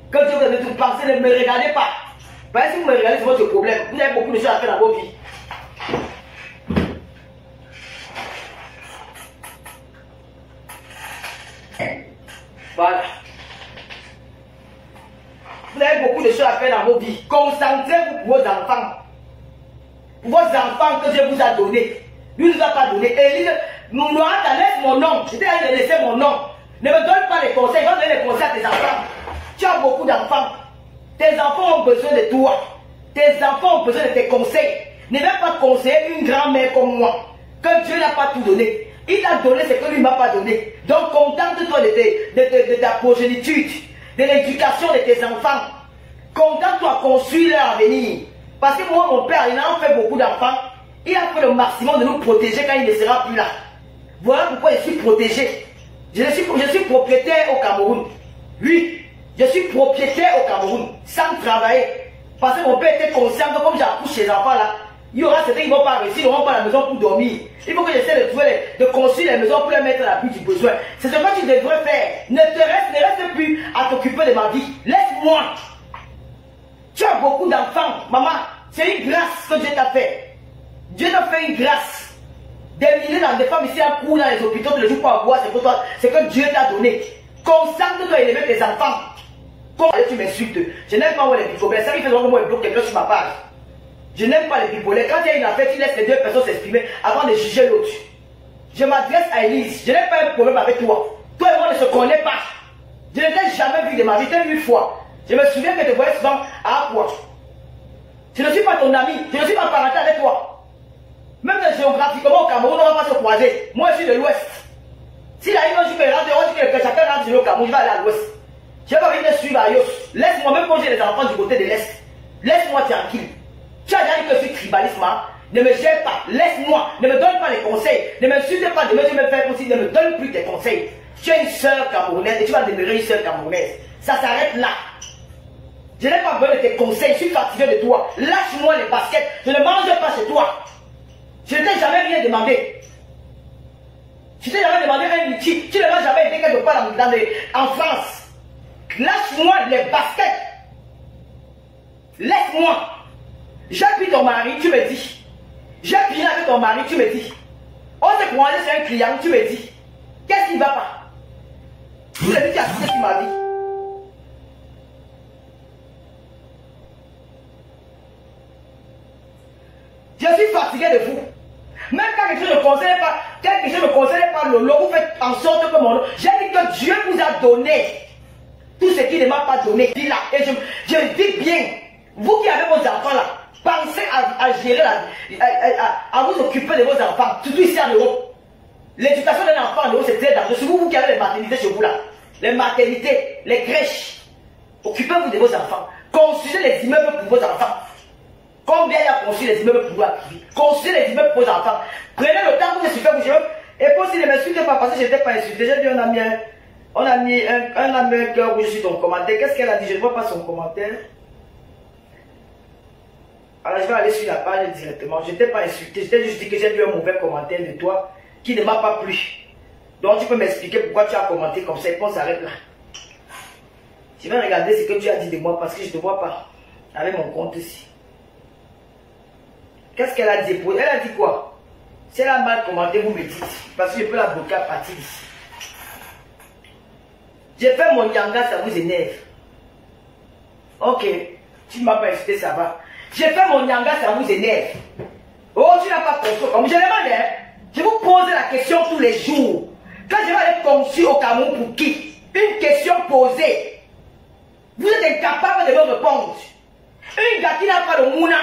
Quand Dieu vous a donné toute pensée, ne me regardez pas. Parce que si vous me regardez, c'est votre problème. Vous avez beaucoup de choses à faire dans vos vies. Voilà. Vous avez beaucoup de choses à faire dans vos vies. Concentrez-vous pour vos enfants. Pour vos enfants que Dieu vous a donnés. Lui ne nous a pas donné. Et il dit, Noata, laisse mon nom. J'étais allé laisser mon nom. Ne me donne pas les conseils. Va donner les conseils à tes enfants. Tu as beaucoup d'enfants. Tes enfants ont besoin de toi. Tes enfants ont besoin de tes conseils. Ne viens pas conseiller une grand-mère comme moi. Que Dieu n'a pas tout donné. Il t'a donné ce que lui ne m'a pas donné. Donc contente-toi de ta progéniture, de l'éducation de tes enfants. Contente-toi, construire leur avenir. Parce que moi, mon père, il a fait beaucoup d'enfants. Il a fait le maximum de nous protéger quand il ne sera plus là. Voilà pourquoi je suis protégé. Je suis propriétaire au Cameroun. Oui, je suis propriétaire au Cameroun, sans travailler. Parce que mon père était conscient que comme j'accouche chez les enfants là, il y aura certains qui ne vont pas réussir, ils n'auront pas la maison pour dormir. Il faut que j'essaie de trouver, de construire les maisons pour les mettre à l'abri du besoin. C'est ce que tu devrais faire. Ne reste plus à t'occuper de ma vie. Laisse-moi. Tu as beaucoup d'enfants, maman. C'est une grâce que Dieu t'a fait. Dieu t'a fait une grâce. Des milliers de femmes ici en cours dans les hôpitaux tous les jours pour avoir, c'est pour toi. C'est que Dieu t'a donné. Concentre-toi à élever tes enfants. Comment tu m'insultes? Je n'aime pas les bipolaires. Ça, il fait vraiment que moi, je bloque quelqu'un sur ma page. Je n'aime pas les bipolaires. Quand il y a une affaire, tu laisses les deux personnes s'exprimer avant de juger l'autre. Je m'adresse à Elise. Je n'ai pas un problème avec toi. Toi et moi ne se connaissons pas. Je ne t'ai jamais vu de ma vie, une fois. Je me souviens que je te voyais souvent à Aqua. Je ne suis pas ton ami. Je ne suis pas parenté avec toi. Même géographiquement au Cameroun, on ne va pas se croiser. Moi, je suis de l'Ouest. Si la Inon, je me rends, on dit que chacun rentre au Cameroun, je vais aller à l'Ouest. Je n'ai pas envie de suivre à Yos. Laisse-moi, même quand j'ai les enfants du côté de l'Est. Laisse-moi tranquille. Tu as déjà dit que je suis tribalisme, hein? Ne me gêne pas, laisse-moi, ne me donne pas les conseils, ne m'insulte pas, de me faire aussi, ne me donne plus tes conseils. Tu es une soeur camerounaise et tu vas demeurer une soeur camerounaise. Ça s'arrête là. Je n'ai pas besoin de tes conseils, je suis fatigué de toi. Lâche-moi les baskets, je ne mange pas chez toi. Je ne t'ai jamais rien demandé. Je t'ai jamais demandé un outil, tu ne m'as jamais aidé quelque part en France. Lâche-moi les baskets. Laisse-moi. J'ai pris ton mari, tu me dis. J'ai pris avec ton mari, tu me dis. On s'est croisé sur un client, tu me dis. Qu'est-ce qui ne va pas? Vous avez dit, tu as cité sur ma vie. Je suis fatigué de vous. Même quand quelque chose ne concerne pas, vous faites en sorte que mon nom. J'ai dit que Dieu vous a donné tout ce qu'il ne m'a pas donné. Dit là, et je dis bien, vous qui avez vos enfants là, pensez à gérer, à vous occuper de vos enfants, surtout ici en Europe. L'éducation d'un enfant en Europe, c'est très dangereux. C'est vous qui avez les maternités chez vous là. Les maternités, les crèches. Occupez-vous de vos enfants. Construisez les immeubles pour vos enfants. Combien il y a construit les immeubles pour vous? Construisez les immeubles pour vos enfants. Prenez le temps pour vous suivre vos immeubles. Et pour si ne m'insultez pas, parce que je n'étais pas insulté. J'ai dit, on a mis un cœur rouge sur ton commentaire. Qu'est-ce qu'elle a dit? Je ne vois pas son commentaire. Alors je vais aller sur la page directement. Je ne t'ai pas insulté. Je t'ai juste dit que j'ai vu un mauvais commentaire de toi qui ne m'a pas plu. Donc tu peux m'expliquer pourquoi tu as commenté comme ça et qu'on s'arrête là. Je vais regarder ce que tu as dit de moi parce que je ne te vois pas avec mon compte ici. Qu'est-ce qu'elle a dit? Elle a dit quoi? Si elle a mal commenté, vous me dites. Parce que je peux la bloquer à partir d'ici. J'ai fait mon yanga, ça vous énerve. Ok, tu ne m'as pas insulté, ça va. J'ai fait mon yanga, ça vous énerve. Oh, tu n'as pas compris. Comme je demande, hein, je vous pose la question tous les jours. Quand je vais aller construire au Cameroun pour qui? Une question posée. Vous êtes incapable de me répondre. Une gars qui n'a pas de mouna.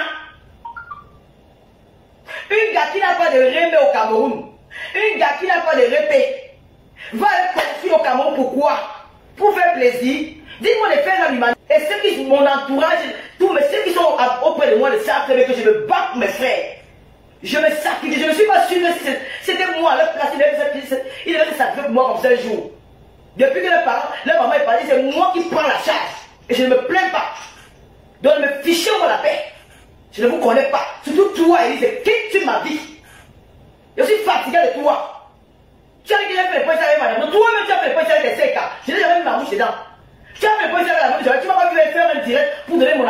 Une gars qui n'a pas de remé au Cameroun. Une gars qui n'a pas de répé. Va aller construire au Cameroun pourquoi? Pour faire plaisir. Dites-moi de faire l'humanité. Et ceux qui sont mon entourage, tous ceux qui sont auprès de moi le savent que je me bats pour mes frères. Je me sacrifie. Je ne suis pas sûr que c'était moi à leur place. Il devait se sacrifier pour moi comme ça un jour. Depuis que les parents, leur maman est partie, c'est moi qui prends la charge. Et je ne me plains pas. Donc me fichez moi la paix. Je ne vous connais pas. Surtout toi, Elise, quitte ma vie. Je suis fatigué de toi. Tu as dit que j'ai fait les points avec madame. Toi-même, tu as fait les points avec les secs. Je n'ai jamais mis ma bouche dedans. Tu as fait les points avec la bouche. Tu ne m'as pas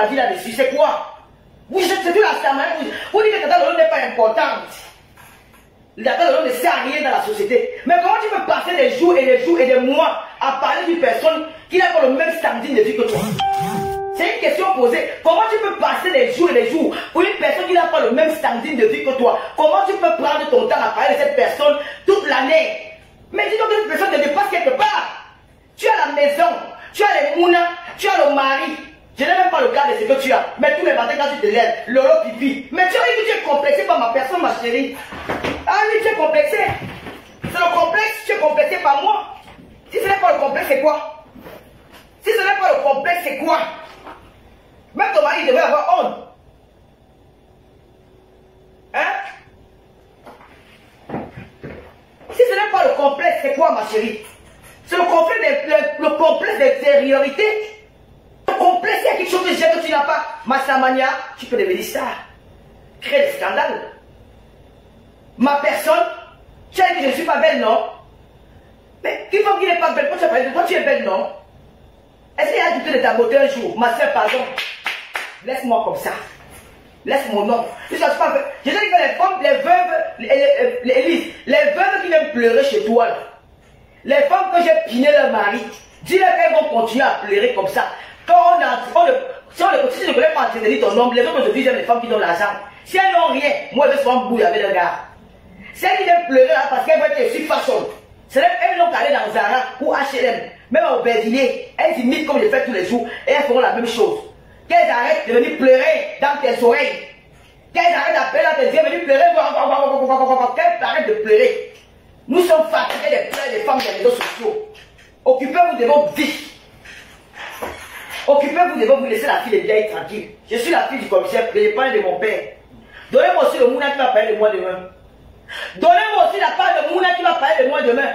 avis là-dessus? C'est quoi? Vous êtes tout la Samarie. Vous dites que Tata Lolo n'est pas importante. Tata Lolo ne sert à rien dans la société. Mais comment tu peux passer des jours et des jours et des mois à parler d'une personne qui n'a pas le même standing de vie que toi? C'est une question posée. Comment tu peux passer des jours et des jours pour une personne qui n'a pas le même standing de vie que toi? Comment tu peux prendre ton temps à parler de cette personne toute l'année? Mais dis donc que cette personne te dépasse quelque part. Tu as la maison, tu as les mounas, tu as le mari. Je n'ai même pas le cas de ce que tu as. Mais tous les matins quand tu te lèves, Lolo pipi. Mais tu as dit que tu es complexé par ma personne, ma chérie. Ah oui, tu es complexé. C'est le complexe, tu es complexé par moi. Si ce n'est pas le complexe, c'est quoi? Si ce n'est pas le complexe, c'est quoi? Même ton mari devrait avoir honte. Hein? Si ce n'est pas le complexe, c'est quoi, ma chérie? C'est le complexe d'intériorité. Le complexe, il y a quelque chose que tu n'as pas. Massamania, tu peux devenir ça. Créer des scandales. Ma personne, tu as dit que je ne suis pas belle, non? Mais qui faut qu'il n'est pas belle? Pourquoi tu as parlé de toi, tu es belle, non? Est-ce qu'il y a douté de ta beauté un jour? Ma soeur, pardon. Laisse-moi comme ça. Laisse mon nom. Je dis que les femmes, les veuves, Élise, les veuves qui viennent pleurer chez toi, là, les femmes que j'ai piné leur mari, dis-leur qu'elles vont continuer à pleurer comme ça. Quand si je ne connais pas entretenir ton nom, les autres aujourd'hui j'aime les femmes qui donnent l'argent. Si elles n'ont rien, moi je vais souvent bouillir avec le gars. Si elles viennent pleurer là parce qu'elles veulent être sur façon, c'est là qu'elles n'ont qu'à aller dans Zara ou H&M, même au Berliner, elles imitent comme je fais tous les jours et elles feront la même chose. Qu'elles arrêtent de venir pleurer dans tes oreilles. Qu'elles arrêtent d'appeler dans tes yeux, venir pleurer, qu'elles arrêtent de pleurer. Nous sommes fatigués des pleurs des femmes des réseaux sociaux. Occupez-vous de vos vies. Occupez-vous de vous laisser la fille des vieilles tranquille. Je suis la fille du commissaire, je parle de mon père. Donnez-moi aussi le mouna qui va parler de moi demain. Donnez-moi aussi la part de mouna qui va parler de moi demain.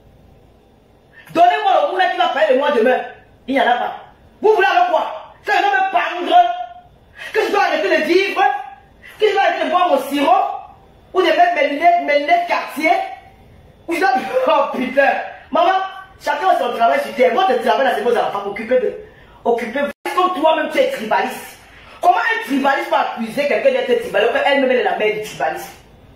Donnez-moi le mouna qui va parler de moi demain. Il n'y en a pas. Vous voulez alors quoi? Que je dois me pendre? Que je dois arrêter de vivre? Que je dois arrêter de boire mon sirop? Ou de mettre mes lunettes quartier? Ou je dois... Oh putain! Maman, chacun a son travail sur terre. Votre travail là, c'est vos enfants. Occupez-vous. Occupez-vous. Est-ce que toi-même tu es tribaliste? Comment un tribaliste peut accuser quelqu'un d'être tribaliste elle-même est la mère du tribalisme?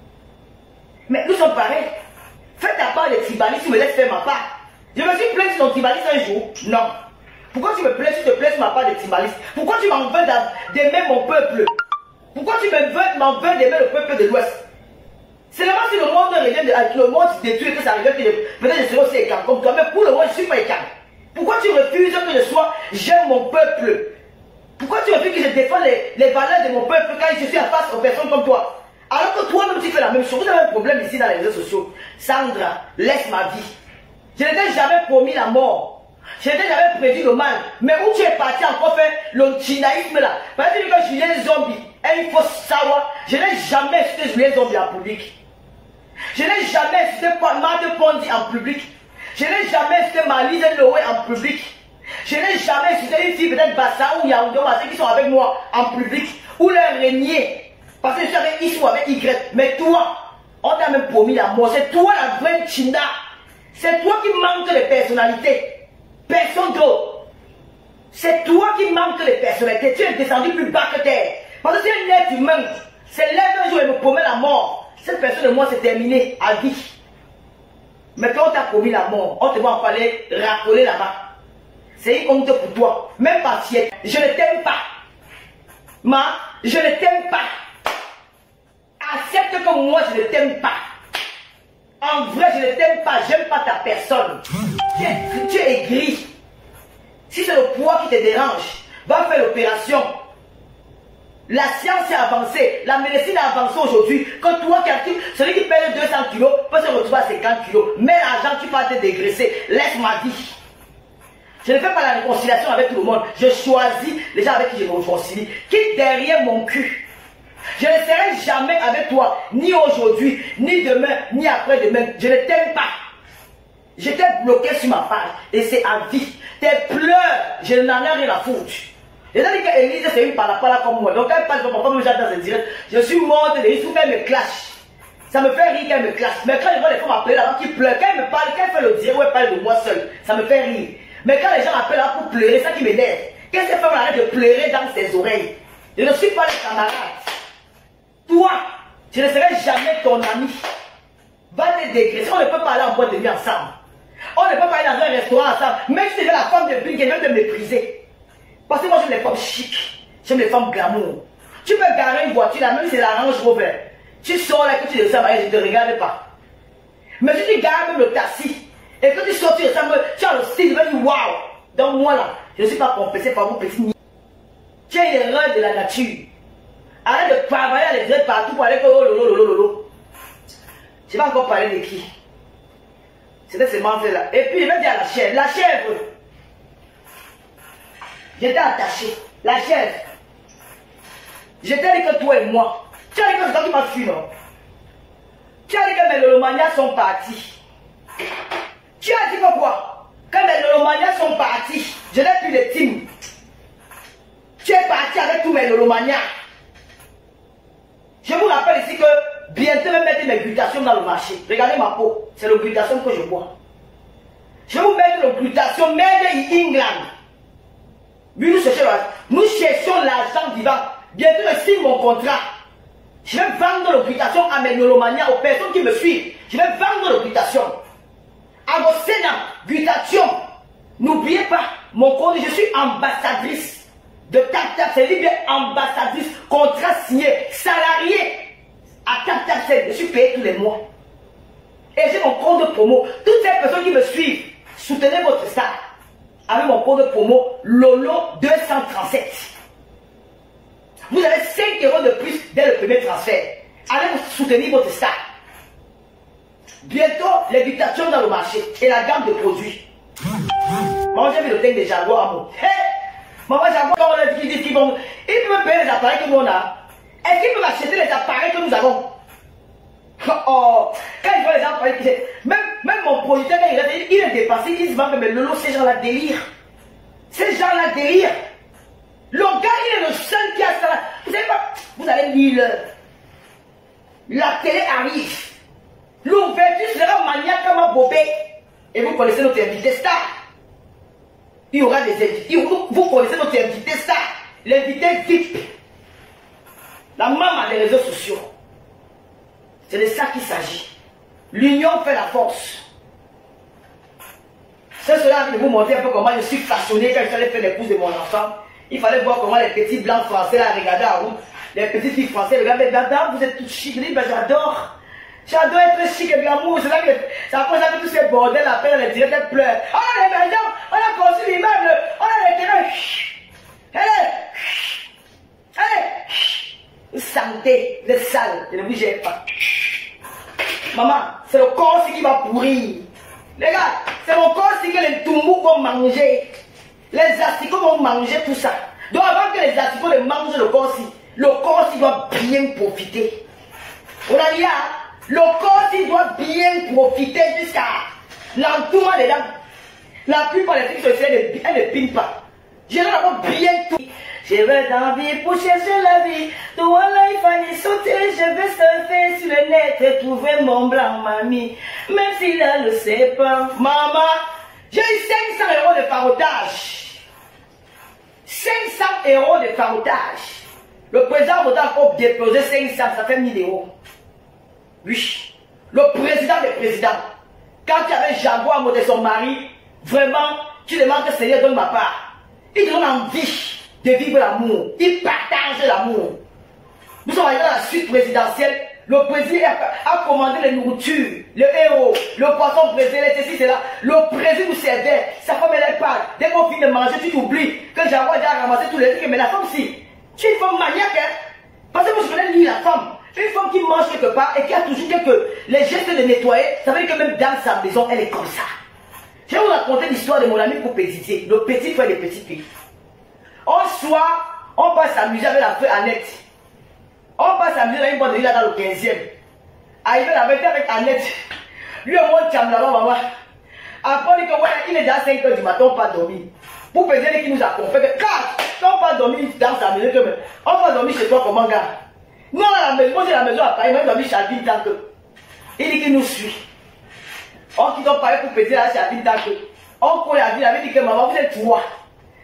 Mais nous sommes pareils. Fais ta part de tribalisme, tu me laisses faire ma part. Je me suis plaint sur ton tribalisme un jour? Non. Pourquoi tu me plains, tu te plains sur ma part de tribaliste? Pourquoi tu m'en veux d'aimer mon peuple? Pourquoi tu m'en veux d'aimer le peuple de l'Ouest? C'est vraiment si le monde revient le monde se détruit et que ça arrive que peut-être je serai aussi écart comme toi, mais pour le moment je ne suis pas écart. Pourquoi tu refuses que je sois, j'aime mon peuple? Pourquoi tu refuses que je défende les valeurs de mon peuple quand je suis en face aux personnes comme toi? Alors que toi-même tu fais la même chose. Vous avez un problème ici dans les réseaux sociaux. Sandra, laisse ma vie. Je n'étais jamais promis la mort. Je n'étais jamais prédit le mal. Mais où tu es parti encore faire le chinaïsme là? Parce que quand Julien Zombie, il faut savoir, je n'ai jamais insulté Julien Zombie en public. Je n'ai jamais insulté Marthe Pondi en public. Je n'ai jamais insulté Malise Loé en public. Je n'ai jamais insulté une fille peut-être Bassa ou Yaoundé qui sont avec moi en public. Ou leur régner. Parce que je suis avec X ou avec Y. Mais toi, on t'a même promis la mort. C'est toi la vraie China. C'est toi qui manques de personnalité. Personne d'autre. C'est toi qui manques de personnalité. Tu es descendu plus bas que terre. Parce que si un être humain se lève un jour et me promet la mort, cette personne de moi c'est terminé à vie. Mais quand on t'a promis la mort, on te va encore aller racoler là-bas. C'est une honte pour toi. Même pas fier. Je ne t'aime pas. Je ne t'aime pas. Accepte que moi je ne t'aime pas. En vrai, je ne t'aime pas. J'aime pas ta personne. Tu es aigri. Si c'est le poids qui te dérange, va faire l'opération. La science est avancée, la médecine a avancé aujourd'hui. Quand toi, celui qui pèse 200 kilos peut se retrouver à 50 kilos. Mais l'argent, tu vas te dégraisser. Laisse ma vie. Je ne fais pas la réconciliation avec tout le monde. Je choisis les gens avec qui je me réconcilie. Quitte derrière mon cul. Je ne serai jamais avec toi, ni aujourd'hui, ni demain, ni après-demain. Je ne t'aime pas. Je t'ai bloqué sur ma page. Et c'est à vie. Tes pleurs, je n'en ai rien à foutre. Je t'ai dit qu'Élise c'est une parapara comme moi. Donc quand elle parle de mon papa, me jette dans un direct. Je suis morte de rire, il faut qu'elle me clash. Ça me fait rire qu'elle me clash. Mais quand je vois les femmes appeler là-bas qui pleurent, quand elle me parle, quand elle fait le direct ou elle parle de moi seule, ça me fait rire. Mais quand les gens appellent là pour pleurer, c'est ça qui m'énerve. Que cette femme arrête de pleurer dans ses oreilles. Je ne suis pas le camarade. Toi, je ne serai jamais ton ami. Va te dégraisser. On ne peut pas aller en boîte de nuit ensemble. On ne peut pas aller dans un restaurant ensemble. Même si tu es la femme de Bill, quelqu'un te mépriser. Parce que moi, j'aime les femmes chic. J'aime les femmes glamour. Tu peux garer une voiture là, même si c'est la Range Rover. Tu sors là, que tu descends, je ne te regarde pas. Mais si tu gares même le taxi, et que tu sors, tu as le style, tu vas dire waouh. Donc moi là, je ne suis pas compensé par vos petits nids. Tu es une erreur de la nature. Arrête de travailler à les partout pour aller que oh lolo. Je vais encore parler de qui? C'était ce manfait là. Et puis je vais dire à la chèvre. La chèvre. J'étais attaché. La chèvre. Je t'ai dit que toi et moi. Tu as dit que c'est toi qui m'as fui, non? Tu as dit que mes lolomanias sont partis. Tu as dit que quoi? Que mes lolomanias sont partis. Je n'ai plus de team. Tu es parti avec tous mes lolomanias. Je vous rappelle ici que bientôt je vais mettre mes glutations dans le marché. Regardez ma peau. C'est le glutation que je bois. Je vais vous mettre le glutation made in England. Oui, nous cherchons l'argent vivant. Bientôt je signe mon contrat. Je vais vendre le glutation à mes lolomanias, aux personnes qui me suivent. Je vais vendre le glutation. À vos sénats, glutation. N'oubliez pas, mon compte, je suis ambassadrice de TapTap, c'est bien ambassadrice, contrat signé, salarié à TapTap, je suis payé tous les mois. Et j'ai mon compte de promo. Toutes ces personnes qui me suivent, soutenez votre star avec mon compte de promo Lolo 237. Vous avez 5 € de plus dès le premier transfert. Allez vous soutenir votre star. Bientôt, l'éducation dans le marché et la gamme de produits. Moi, j'ai vu le thème des Jaguars à mon. Hey! Maman, Jaguar, quand on a dit qu'ils vont. Ils peuvent payer les appareils que nous on a. Est-ce qu'ils peuvent acheter les appareils que nous avons? Oh, quand ils voient les appareils, même mon producteur, il est dépassé, il se vend, mais Lolo, ces gens-là délire. Ces gens-là délire. Le gars, il est le seul qui a ça. Vous savez pas, vous allez lire la télé arrive. L'ouverture sera maniaquement bobée. Et vous connaissez notre invité star. Il y aura des invités. Vous connaissez notre invité star. L'invité VIP. La maman des réseaux sociaux. C'est de ça qu'il s'agit. L'union fait la force. C'est cela de vous montrer un peu comment je suis façonné quand j'allais faire les courses de mon enfant. Il fallait voir comment les petits blancs français là regardaient à route. Les petites filles françaises regardaient, madame, vous êtes toutes chic. Je dis, ben j'adore. J'adore être chic et glamour. C'est là que ça pose avec tous ces bordels à peine, les directeurs pleurent. On a les maisons, on a construit l'immeuble, on a les terrains. Allez, santé, les sales, je ne vous gère pas. Maman, c'est le corps qui va pourrir. Les gars, c'est mon corps que les toumous vont manger. Les asticots vont manger tout ça. Donc avant que les asticots les mangent le corps doit bien profiter. On a dit, le corps doit bien profiter jusqu'à l'entourement des dents. La plupart des trucs sociaux, elles ne pinent pas. Je dois avoir bien tout. Je vais dans la vie pour chercher la vie. Toi là, il fallait sauter. Je vais surfer sur le net et trouver mon blanc, mamie. Même si elle ne le sait pas. Maman, j'ai eu 500 € de farotage. 500 € de farotage. Le président va encore déposer 500, ça fait 1000 €. Oui. Le président des présidents. Quand tu avais Jaguar de son mari, vraiment, tu demandes que Seigneur donne ma part. Il te donne envie de vivre l'amour. Il partage l'amour. Nous sommes arrivés dans la suite présidentielle. Le président a commandé les nourritures, le héros, le poisson braisé, ceci, cela. Le président nous servait. Sa femme, elle parle. Dès qu'on finit de manger, tu t'oublies que Jaguar a déjà ramassé tous les trucs. Mais la femme, si. Tu es une femme maniaque, hein. Parce que moi, je connais ni la femme. Une femme qui mange quelque part et qui a toujours les gestes de nettoyer, ça veut dire que même dans sa maison, elle est comme ça. Je vais vous raconter l'histoire de mon ami pour Pétitier, le petit frère des petits filles. Un soir, on passe s'amuser avec la feu Annette. On passe s'amuser avec une boîte de nuit là dans le 15e. Arrivé là-bas, avec Annette. Lui et moi, on tient là-bas, maman. Après, on dit que voilà, il est déjà 5 h du matin, on pas dormir. Pour Pétitier qui nous accompagne. Car, quand on pas dormir dans sa maison, on va dormir chez toi comment, gars? Nous, à la maison, la maison à Paris, on va dormir chez Albin tant que. Il dit qu'il nous suit. On quitte Paris pour Pétitier là chez Albin tant que. On court à dire, il avait dit que maman, vous êtes 3.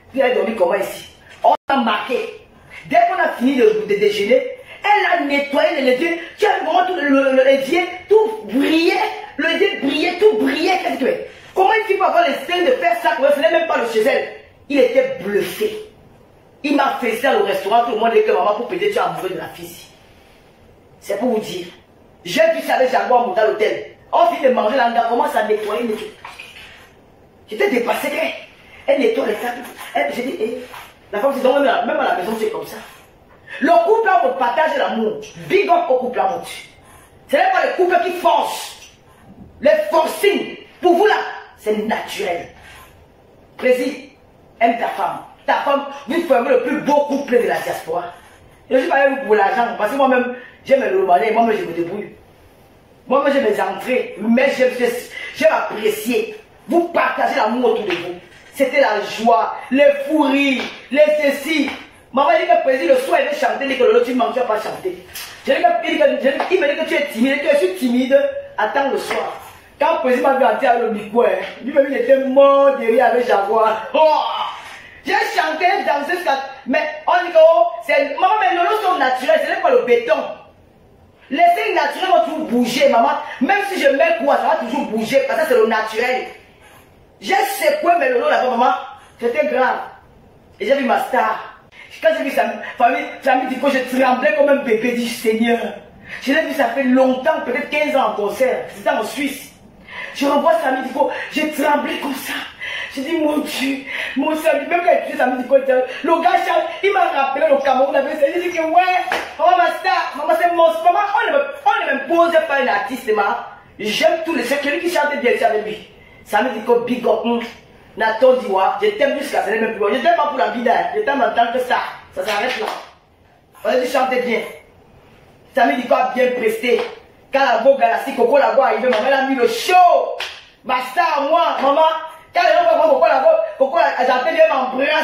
Puis elle a dormi comment ici? On a marqué. Dès qu'on a fini de déjeuner, elle a nettoyé l'évier. Tu as vraiment tout l'évier, tout brillait. L'évier brillait, tout brillait. Qu'est-ce que tu fais? Comment il peut avoir l'instinct de faire ça? Ce n'est même pas le chez elle. Il était bluffé. Il m'a fait ça au restaurant. Tout le monde dit que maman, pour payer, tu es amoureux de la fille. C'est pour vous dire. J'ai vu ça avec Jaguar monter à l'hôtel. On finit de manger, là, on commence à nettoyer. J'étais dépassé. Elle nettoie les tables. J'ai dit, hey, la femme, c'est donc même à la maison, c'est comme ça. Le couple là, on partage l'amour. Big up au couple là, mon Dieu. Ce n'est pas le couple qui force. Les forcing. Pour vous là, c'est naturel. Président, aime ta femme. Ta femme, vous formez le plus beau couple de la diaspora. Je ne suis pas avec vous pour l'argent, parce que moi-même, j'aime le romanais, moi-même, je me débrouille. Moi-même, j'aime mes entrées, mais j'aime apprécier. Vous partagez l'amour autour de vous. C'était la joie, les fous rires, les ceci. Maman dit que le président, le soir, il veut chanter, il dit que l'autre, tu ne vas pas chanter. Il me dit que tu es timide, que je suis timide. Attends le soir. Quand le président m'a vu avec le micro, lui-même, il était mort derrière avec Jaguar. Oh! J'ai chanté, dansé, mais on dit que oh, c'est. Maman, mais nos sont naturels, ce n'est pas le béton. Laissez le naturel va toujours bouger, maman. Même si je mets quoi, ça va toujours bouger, parce que c'est le naturel. J'ai secoué mes lolos là-bas, maman. C'était grave. Et j'ai vu ma star. Quand j'ai vu sa famille, dit que je tremblais comme un bébé, dit Seigneur. Je l'ai vu, ça fait longtemps, peut-être 15 ans en concert. C'était en Suisse. Je revois Samy Diko, j'ai tremblé comme ça. J'ai dit, mon Dieu, mon Samy, même quand il dit Samy Diko, le gars, il m'a rappelé le Cameroun, j'ai dit que ouais, oh ma star, maman c'est mon maman, on ne m'impose pas un artiste, maman. J'aime tous les gens, celui qui chante bien, c'est avec lui. Samy Diko, big up, Nathan Diwa, je t'aime jusqu'à ce n'est même plus loin. Je t'aime pas pour la vie, je t'aime en tant que ça. Ça s'arrête là. On a dit chanter bien. Samy Diko a bien presté. Quand la voix Galassi, Coco la voix arrivée, maman elle a mis le show. Ma star, moi, maman. Quand les gens voient Coco a chanté bien, m'embrasse,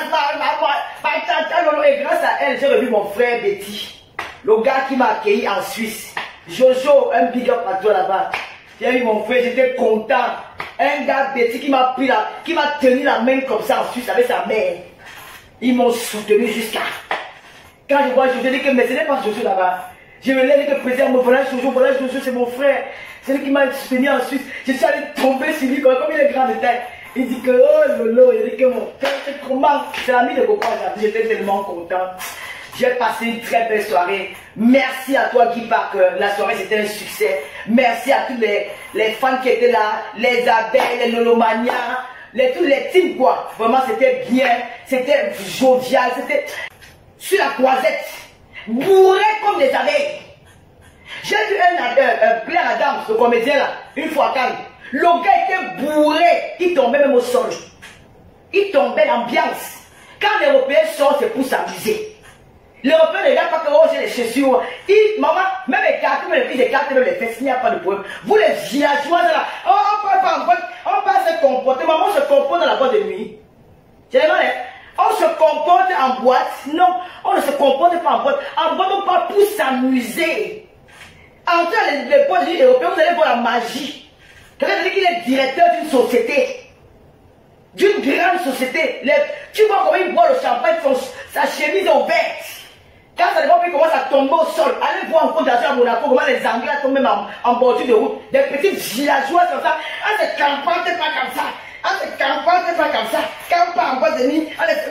et grâce à elle, j'ai revu mon frère Betty. Le gars qui m'a accueilli en Suisse. Jojo, un big up à toi là-bas. J'ai vu mon frère, j'étais content. Un gars Betty qui m'a pris là, qui m'a tenu la main comme ça en Suisse avec sa mère. Ils m'ont soutenu jusqu'à. Quand je vois Jojo, je dis que mais ce n'est pas Jojo là-bas. Je me lève et que le président me voilà Jojo, c'est mon frère. C'est lui qui m'a soutenu en Suisse. Je suis allé tomber sur lui comme il est grand de taille. Il dit que oh Lolo, il dit que mon père, c'est comment. C'est l'ami de Coco, j'étais tellement content. J'ai passé une très belle soirée. Merci à toi Guy Parker. La soirée c'était un succès. Merci à tous les fans qui étaient là, les abeilles, les Lolomania, tous les teams quoi. Vraiment c'était bien, c'était jovial, c'était sur la croisette, bourré comme des abeilles. J'ai vu Claire Adams, le comédien là, une fois calme. Le gars était bourré, il tombait même au sol. Il tombait l'ambiance. Quand les Européens sortent, c'est pour s'amuser. Les Européens ne regardent pas que oh, j'ai les chaussures. Maman, même les cartes, même les filles, les cartes, même les fesses, il n'y a pas de problème. Vous les villageois là, oh, on peut se comporter. Maman se comporte dans la boîte de nuit. C'est vrai, on se comporte en boîte. Non, on ne se comporte pas en boîte. En boîte, on parle pour s'amuser. Entre les boîtes européennes, vous allez voir la magie. Quelqu'un dit qu'il est directeur d'une société. D'une grande société. Tu vois comment il boit le champagne, sa chemise est ouverte. Quand ça dépend, il commence à tomber au sol. Allez voir en condamnation à Monaco, comment les Anglais tombent même en bordure de route. Des petites villageois comme ça. On se campote pas comme ça. On se campote pas comme ça. Quand on part en boîte de nuit,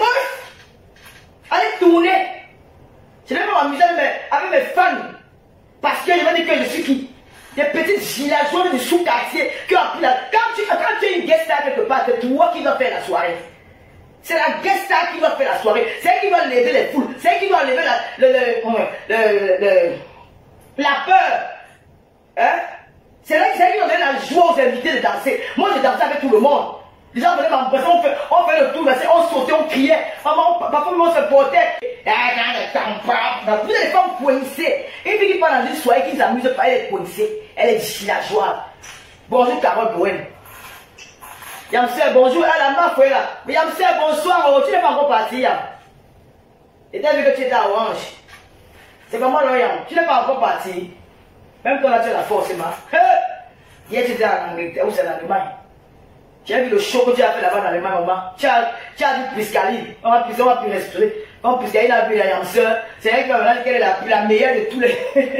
allez tourner. Je vais m'amuser avec mes fans. Parce que je vais dire que je suis qui? Des petites villageois de sous-quartier qui ont appris là. Quand tu es une guest star quelque part, c'est toi qui vas faire la soirée. C'est la guest star qui va faire la soirée. C'est elle qui va lever les foules. C'est elle qui va lever la peur. Hein? C'est elle qui va donner la joie aux invités de danser. Moi, je dansais avec tout le monde. Les gens venaient m'embrasser, on fait le tour, on sautait, on criait. Parfois, on se portait. Vous êtes les femmes coincées. Une fille qui part dans une soirée qui ne s'amuse pas, elle est coincée. Elle est villageoise. Bonjour, Carole Bowen. Yamsel, bonjour, elle a ma fouille là. Mais Yamsel, bonsoir, tu n'es pas encore parti. Et t'as vu que tu étais à Orange. C'est comment l'Orient, tu n'es pas encore parti. Même toi là, tu as la force, ma. Hier, tu étais en Angleterre ou c'est en Allemagne. J'ai vu le show que tu as fait là-bas dans les mains, maman. Tu as vu Priscaline. On va plus respirer. Comme Priscaline a vu la Yamseur. C'est elle qui va me dire qu'elle est la meilleure de tous les.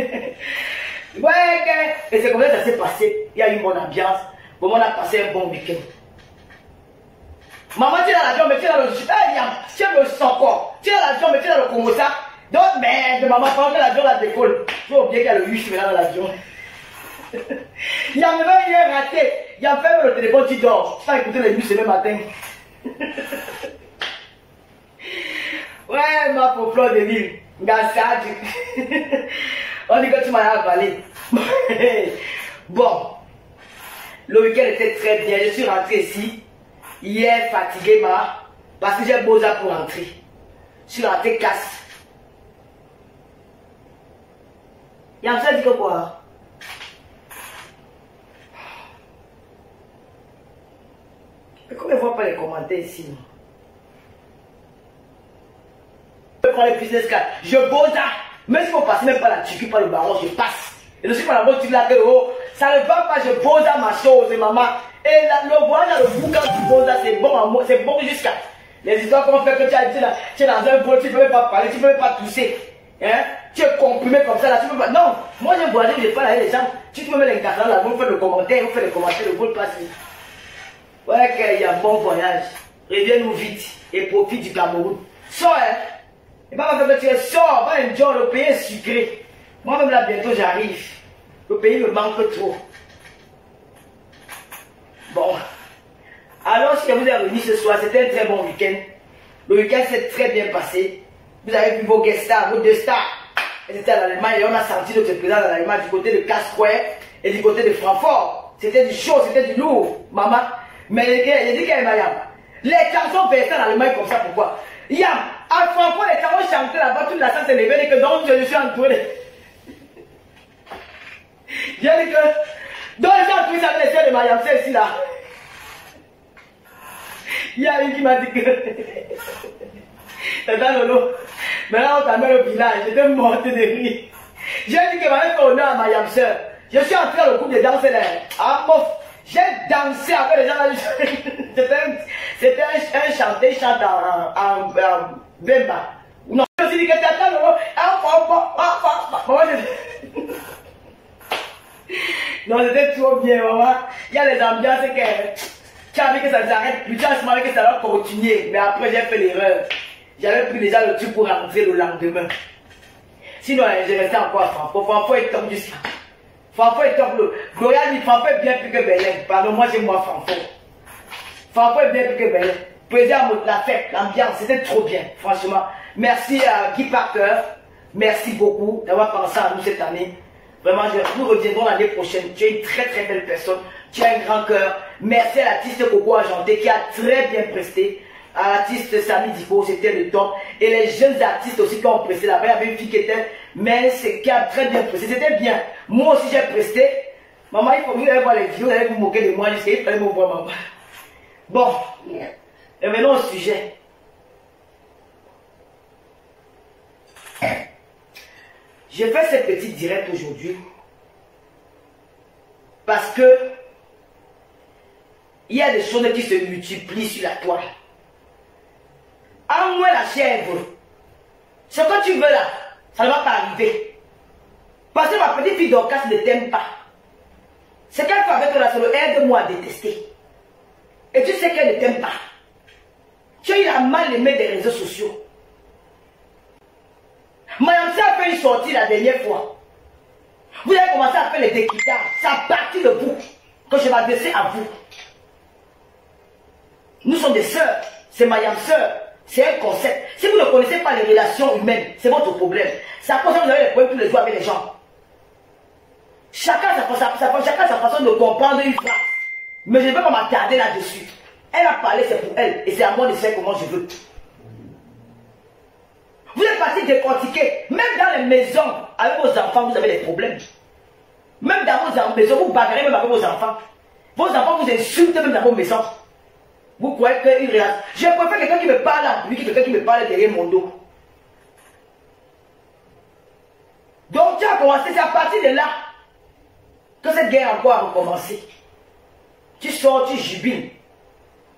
Ouais, et c'est comme ça que ça s'est passé. Il y a eu une bonne ambiance. Comment on a passé un bon week-end. Maman, tu es dans l'avion, mais tu es dans le. Tu es le Sankor. Tu es dans l'avion, mais tu es dans le Komosa. Donc, merde, maman, pendant que l'avion la décolle. Tu as oublié qu'il y a le 8 maintenant dans l'avion. Il y a même rien raté. Il y a fait le téléphone, tu dors. Tu vas écouter les news ce même matin. Ouais, ma pauvre fleur de l'île. On dit que tu m'as avalé. Bon. Le week-end était très bien. Je suis rentré ici. Hier, fatigué, parce que j'ai beau à pour rentrer. Je suis rentré casse. Il y a ça dit que quoi? Mais comment ne voit pas les commentaires ici? Je prends les business cards. Je bosse. Même si on passe même pas la Turquie, pas le baron, je passe. Et je suis pas la bonne là que oh, ça ne va pas, je pose à ma chose, maman. Et le voyage, le boucan du pose c'est bon jusqu'à. Les histoires qu'on fait que tu es dans un bol, tu ne peux même pas parler, tu ne peux même pas tousser. Hein? Tu es comprimé comme ça là, tu peux pas. Non, moi j'ai voyagé, je parle avec les gens. Tu peux me les garder là, vous faites le commentaire, le bol passe. Ouais, qu'il y a bon voyage. Reviens-nous vite et profite du Cameroun. Sors, hein? Et pas parce que tu es sors, va enjoy, le pays est sucré. Moi-même là, bientôt j'arrive. Le pays me manque trop. Bon. Alors, si vous êtes revenu ce soir, c'était un très bon week-end. Le week-end s'est très bien passé. Vous avez vu vos guest stars, vos deux stars. C'était à l'Allemagne et on a senti notre présence à l'Allemagne du côté de Casquet et du côté de Francfort. C'était du chaud, c'était du lourd, maman. Mais il dit qu'il y a Yam. Les chansons versaient en Allemagne comme ça, pourquoi? Yam, à Francfort, les chansons chantaient là-bas, toute la salle s'est levée et que donc je suis entouré. J'ai dit que dans les gens qui s'appellent les sœurs de Mayam, c'est ici là. Il y a une qui m'a dit que c'est dans Lolo. Maintenant on t'amène au village, j'étais morte de rire. J'ai dit que ma fait honneur à Mayam sœur. Je suis entré dans le groupe de danse là. Ah mof, j'ai dansé avec les gens là. C'était un chanteur, il chante en Bemba. Non, je me suis dit que t'attends Lolo. Non, c'était trop bien, maman. Il y a les ambiances que tu as vu que ça s'arrête plus, tu as vu que ça va continuer. Mais après, j'ai fait l'erreur. J'avais pris déjà le truc pour rentrer le lendemain. Sinon, j'ai resté encore à Francfort. Francfort est top jusqu'à. Francfort est top. Gloria dit Francfort est bien plus que Berlin. Pardon, moi j'ai moi Francfort. Francfort est bien plus que Berlin. Président, la fête, l'ambiance, c'était trop bien, franchement. Merci à Guy Parker. Merci beaucoup d'avoir pensé à nous cette année. Vraiment, nous reviendrons l'année prochaine. Tu es une très très belle personne. Tu as un grand cœur. Merci à l'artiste Coco Argenté qui a très bien presté. À l'artiste Samy Dipo, c'était le top. Et les jeunes artistes aussi qui ont presté là-bas. Il y avait une fille qui était, mais c'est qui a très bien presté. C'était bien. Moi aussi j'ai presté. Maman, il faut que vous allez voir les vidéos, vous allez vous moquer de moi. Il fallait me voir, maman. Bon. Et maintenant au sujet. Je fais cette petite direct aujourd'hui parce que il y a des choses qui se multiplient sur la toile. En moi la chèvre, ce que tu veux là, ça ne va pas arriver. Parce que ma petite fille Dorcas ne t'aime pas. Ce qu'elle fait avec toi, c'est le aide-moi à détester. Et tu sais qu'elle ne t'aime pas. Tu as eu la mal aimée des réseaux sociaux. Mayam a fait une sortie la dernière fois. Vous avez commencé à faire les déquidages. Ça a parti de vous. Que je m'adressais à vous. Nous sommes des sœurs. C'est Mayam sœur. C'est un concept. Si vous ne connaissez pas les relations humaines, c'est votre problème. C'est à cause que vous avez les problèmes tous les jours avec les gens. Chacun sa façon de comprendre une phrase. Mais je ne vais pas m'attarder là-dessus. Elle a parlé, c'est pour elle. Et c'est à moi de faire comment je veux. Vous êtes parti décortiquer. Même dans les maisons, avec vos enfants, vous avez des problèmes. Même dans vos maisons, vous bagarrez même avec vos enfants. Vos enfants vous insultent même dans vos maisons. Vous croyez qu'il réagit. Je préfère quelqu'un qui me parle en public que quelqu'un qui me parle derrière mon dos. Donc tu as commencé, c'est à partir de là que cette guerre encore a recommencé. Tu sors, tu jubiles.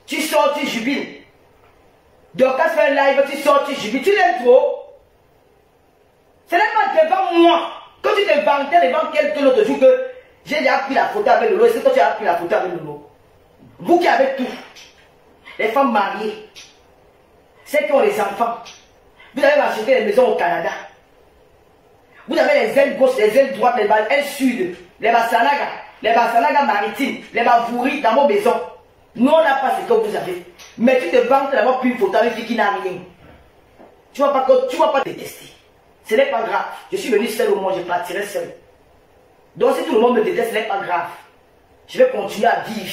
Tu sors, tu jubiles. Dorcas fait un live, tu sors, tu jubiles. Tu l'aimes trop. Ce n'est pas devant moi. Quand tu te vantais devant quelqu'un l'autre jour que j'ai déjà pris la photo avec Lolo, et c'est toi qui as pris la photo avec Lolo. Vous qui avez tout. Les femmes mariées. Celles qui ont les enfants. Vous avez acheté les maisons au Canada. Vous avez les ailes gauches, les ailes droites, les ailes sud, les Bassanaga maritimes, les Bavouri dans vos maisons. Nous, on n'a pas ce que vous avez. Mais tu te vantes d'avoir pris une photo avec une fille qui n'a rien. Tu ne vas pas détester. Ce n'est pas grave. Je suis venu seul au monde, je partirai seul. Donc si tout le monde me déteste, ce n'est pas grave. Je vais continuer à vivre.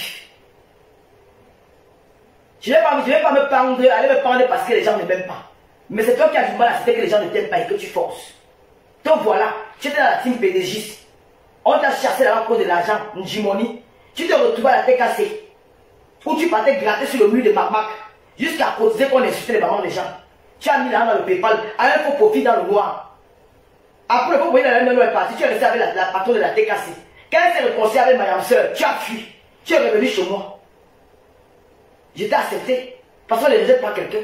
Je ne vais pas me pendre, aller me pendre parce que les gens ne m'aiment pas. Mais c'est toi qui as du mal à accepter que les gens ne t'aiment pas et que tu forces. Donc voilà, tu étais dans la team PDG. On t'a chassé là à cause de l'argent, Njimoni. Tu te retrouves à la TKC. Où tu partais gratter sur le mur de Marmac. Jusqu'à causer qu'on insultait les mamans des gens. Tu as mis l'argent dans le PayPal, à un faux profit dans le noir. Après, le faux profit dans le noir est parti, tu es resté avec la patronne de la TKC. Quand elle s'est réconciliée avec ma soeur, tu as fui. Tu es revenu chez moi. Je t'ai accepté. Parce qu'on ne rejette pas quelqu'un.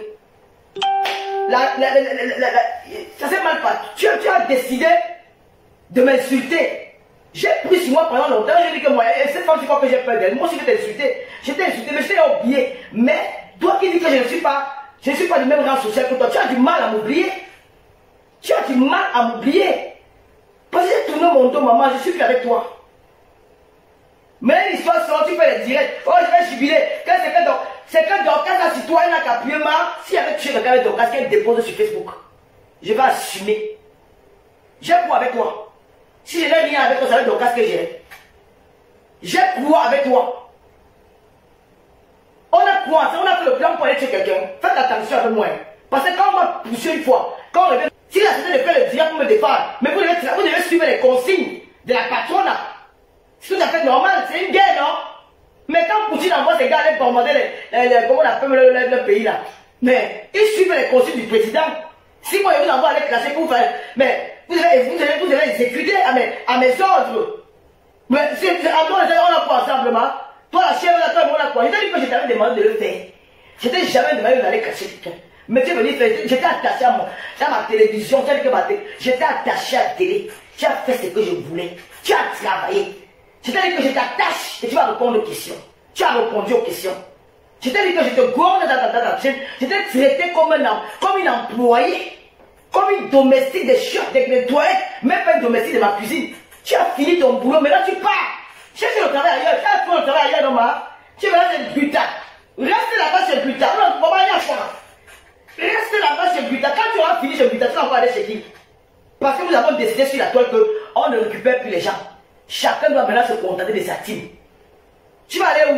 Ça s'est mal passé. Tu as décidé de m'insulter. J'ai pris sur moi pendant longtemps. J'ai dit que moi, cette femme, tu crois que j'ai peur d'elle. Moi aussi, je vais t'insulter. Je t'ai insulté, mais je t'ai oublié. Mais toi qui dis que je ne suis pas du même rang social que toi, tu as du mal à m'oublier. Tu as du mal à m'oublier. Parce que j'ai tourné mon dos, maman, je suis plus avec toi. Mais l'histoire sort, tu fais les directs. Oh, je vais jubiler. C'est que Dorcas, la citoyenne n'a qu'à appuyer ma. Si elle avait tué quelqu'un avec Dorcas, qu'elle dépose sur Facebook. Je vais assumer. J'ai quoi avec toi? Si je n'ai rien avec toi, c'est avec Dorcas que j'ai. J'ai quoi avec toi? On a quoi? On a fait le plan pour aller tuer quelqu'un. Faites attention avec moi. Parce que quand on m'a poussé une fois, quand on revient, si la société de faire le direct pour me défendre, mais vous devez suivre les consignes de la patronne. C'est tout à fait normal, c'est une guerre, non? Mais quand Poutine envoie ses gars aller bombarder comment on appelle le pays là, mais ils suivent les consignes du président. Si moi je vous envoie aller classer pour faire, mais vous devez exécuter à mes ordres. Mais si on a quoi ensemble, toi la chèvre là, toi et moi on a quoi? Je t'ai dit que je t'avais demandé de le faire. Je t'ai jamais demandé d'aller cacher quelqu'un. Mais tu es venu faire, j'étais attaché à ma télévision, j'étais attaché à la télé. Tu as fait ce que je voulais. Tu as travaillé. Je t'ai dit que je t'attache et tu vas répondre aux questions. Tu as répondu aux questions. Je t'ai dit que je te gourde dans ta chaîne. Je t'ai traité comme une employée, comme une domestique des chiottes, des toilettes, même pas une domestique de ma cuisine. Tu as fini ton boulot, mais là tu pars. Cherche le travail ailleurs. Tu as trouvé le travail ailleurs, non, tu vas là, c'est le butin. Reste là-bas, c'est le butin. Non, tu ne vas pas rien faire. Reste là-bas, c'est le butin. Quand tu auras fini ce butin, tu vas aller chez qui? Parce que nous avons décidé sur la toile qu'on ne récupère plus les gens. Chacun doit maintenant se contenter de sa team. Tu vas aller où?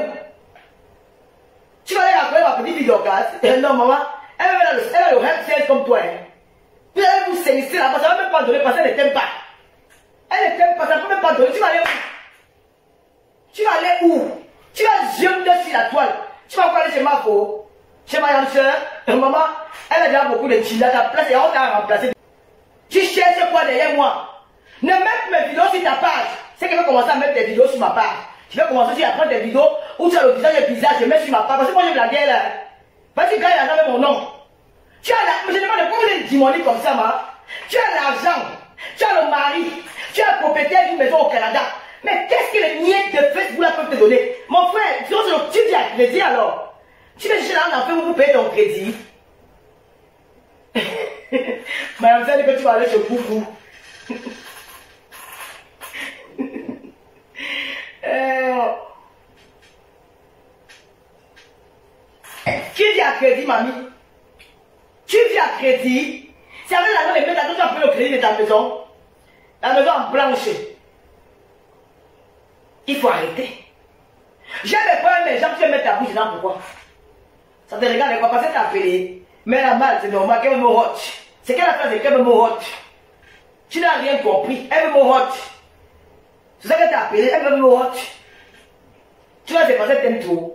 Tu vas aller appeler ma petite fille Dorcas. Non, maman, elle va le rêve comme toi. Hein. Vous allez vous saisir là-bas, ça ne va même pas donner parce qu'elle ne t'aime pas. Elle ne t'aime pas, ça ne peut même pas donner. Tu vas aller où? Tu vas aller où? Tu vas jeter sur la toile. Tu vas pas aller chez ma faux. Chez ma soeur. Maman, elle a déjà beaucoup de chilla à ta place et on t'a remplacé. Tu cherches quoi derrière moi? Ne mets mes vidéos sur ta page. C'est que je vais commencer à mettre des vidéos sur ma page. Je vais commencer à prendre des vidéos où tu as le visage et le visage, je mets sur ma page. Parce que moi j'ai la guerre là. Vas-y, gagne l'argent avec mon nom. Tu as mais je demande pourquoi vous êtes dimoni comme ça, ma. Tu as l'argent, tu as le mari, tu as le propriétaire d'une maison au Canada. Mais qu'est-ce que les miettes de Facebook là peuvent te donner? Mon frère, tu dis à crédit alors. Tu veux chercher l'argent fait pour payer ton crédit. Madame, ça dit que tu vas aller chez Coucou. Qui dit à crédit, mamie? Tu vis à crédit? C'est avec l'argent de mettre à toi, tu as pris le crédit de ta maison. La maison en blanche. Il faut arrêter. J'ai des problèmes, mais les gens, tu veux mettre ta bouche dedans, pourquoi? Ça te regarde quoi? Parce que tu as appelé. Mais la mal, c'est normal qu'elle me hot. C'est qu'elle a fait, c'est qu'elle me hot. Tu n'as rien compris. Elle me hot. C'est ça qu'elle t'a appelé, elle me hot. Tu vas dépasser t'aimes trop.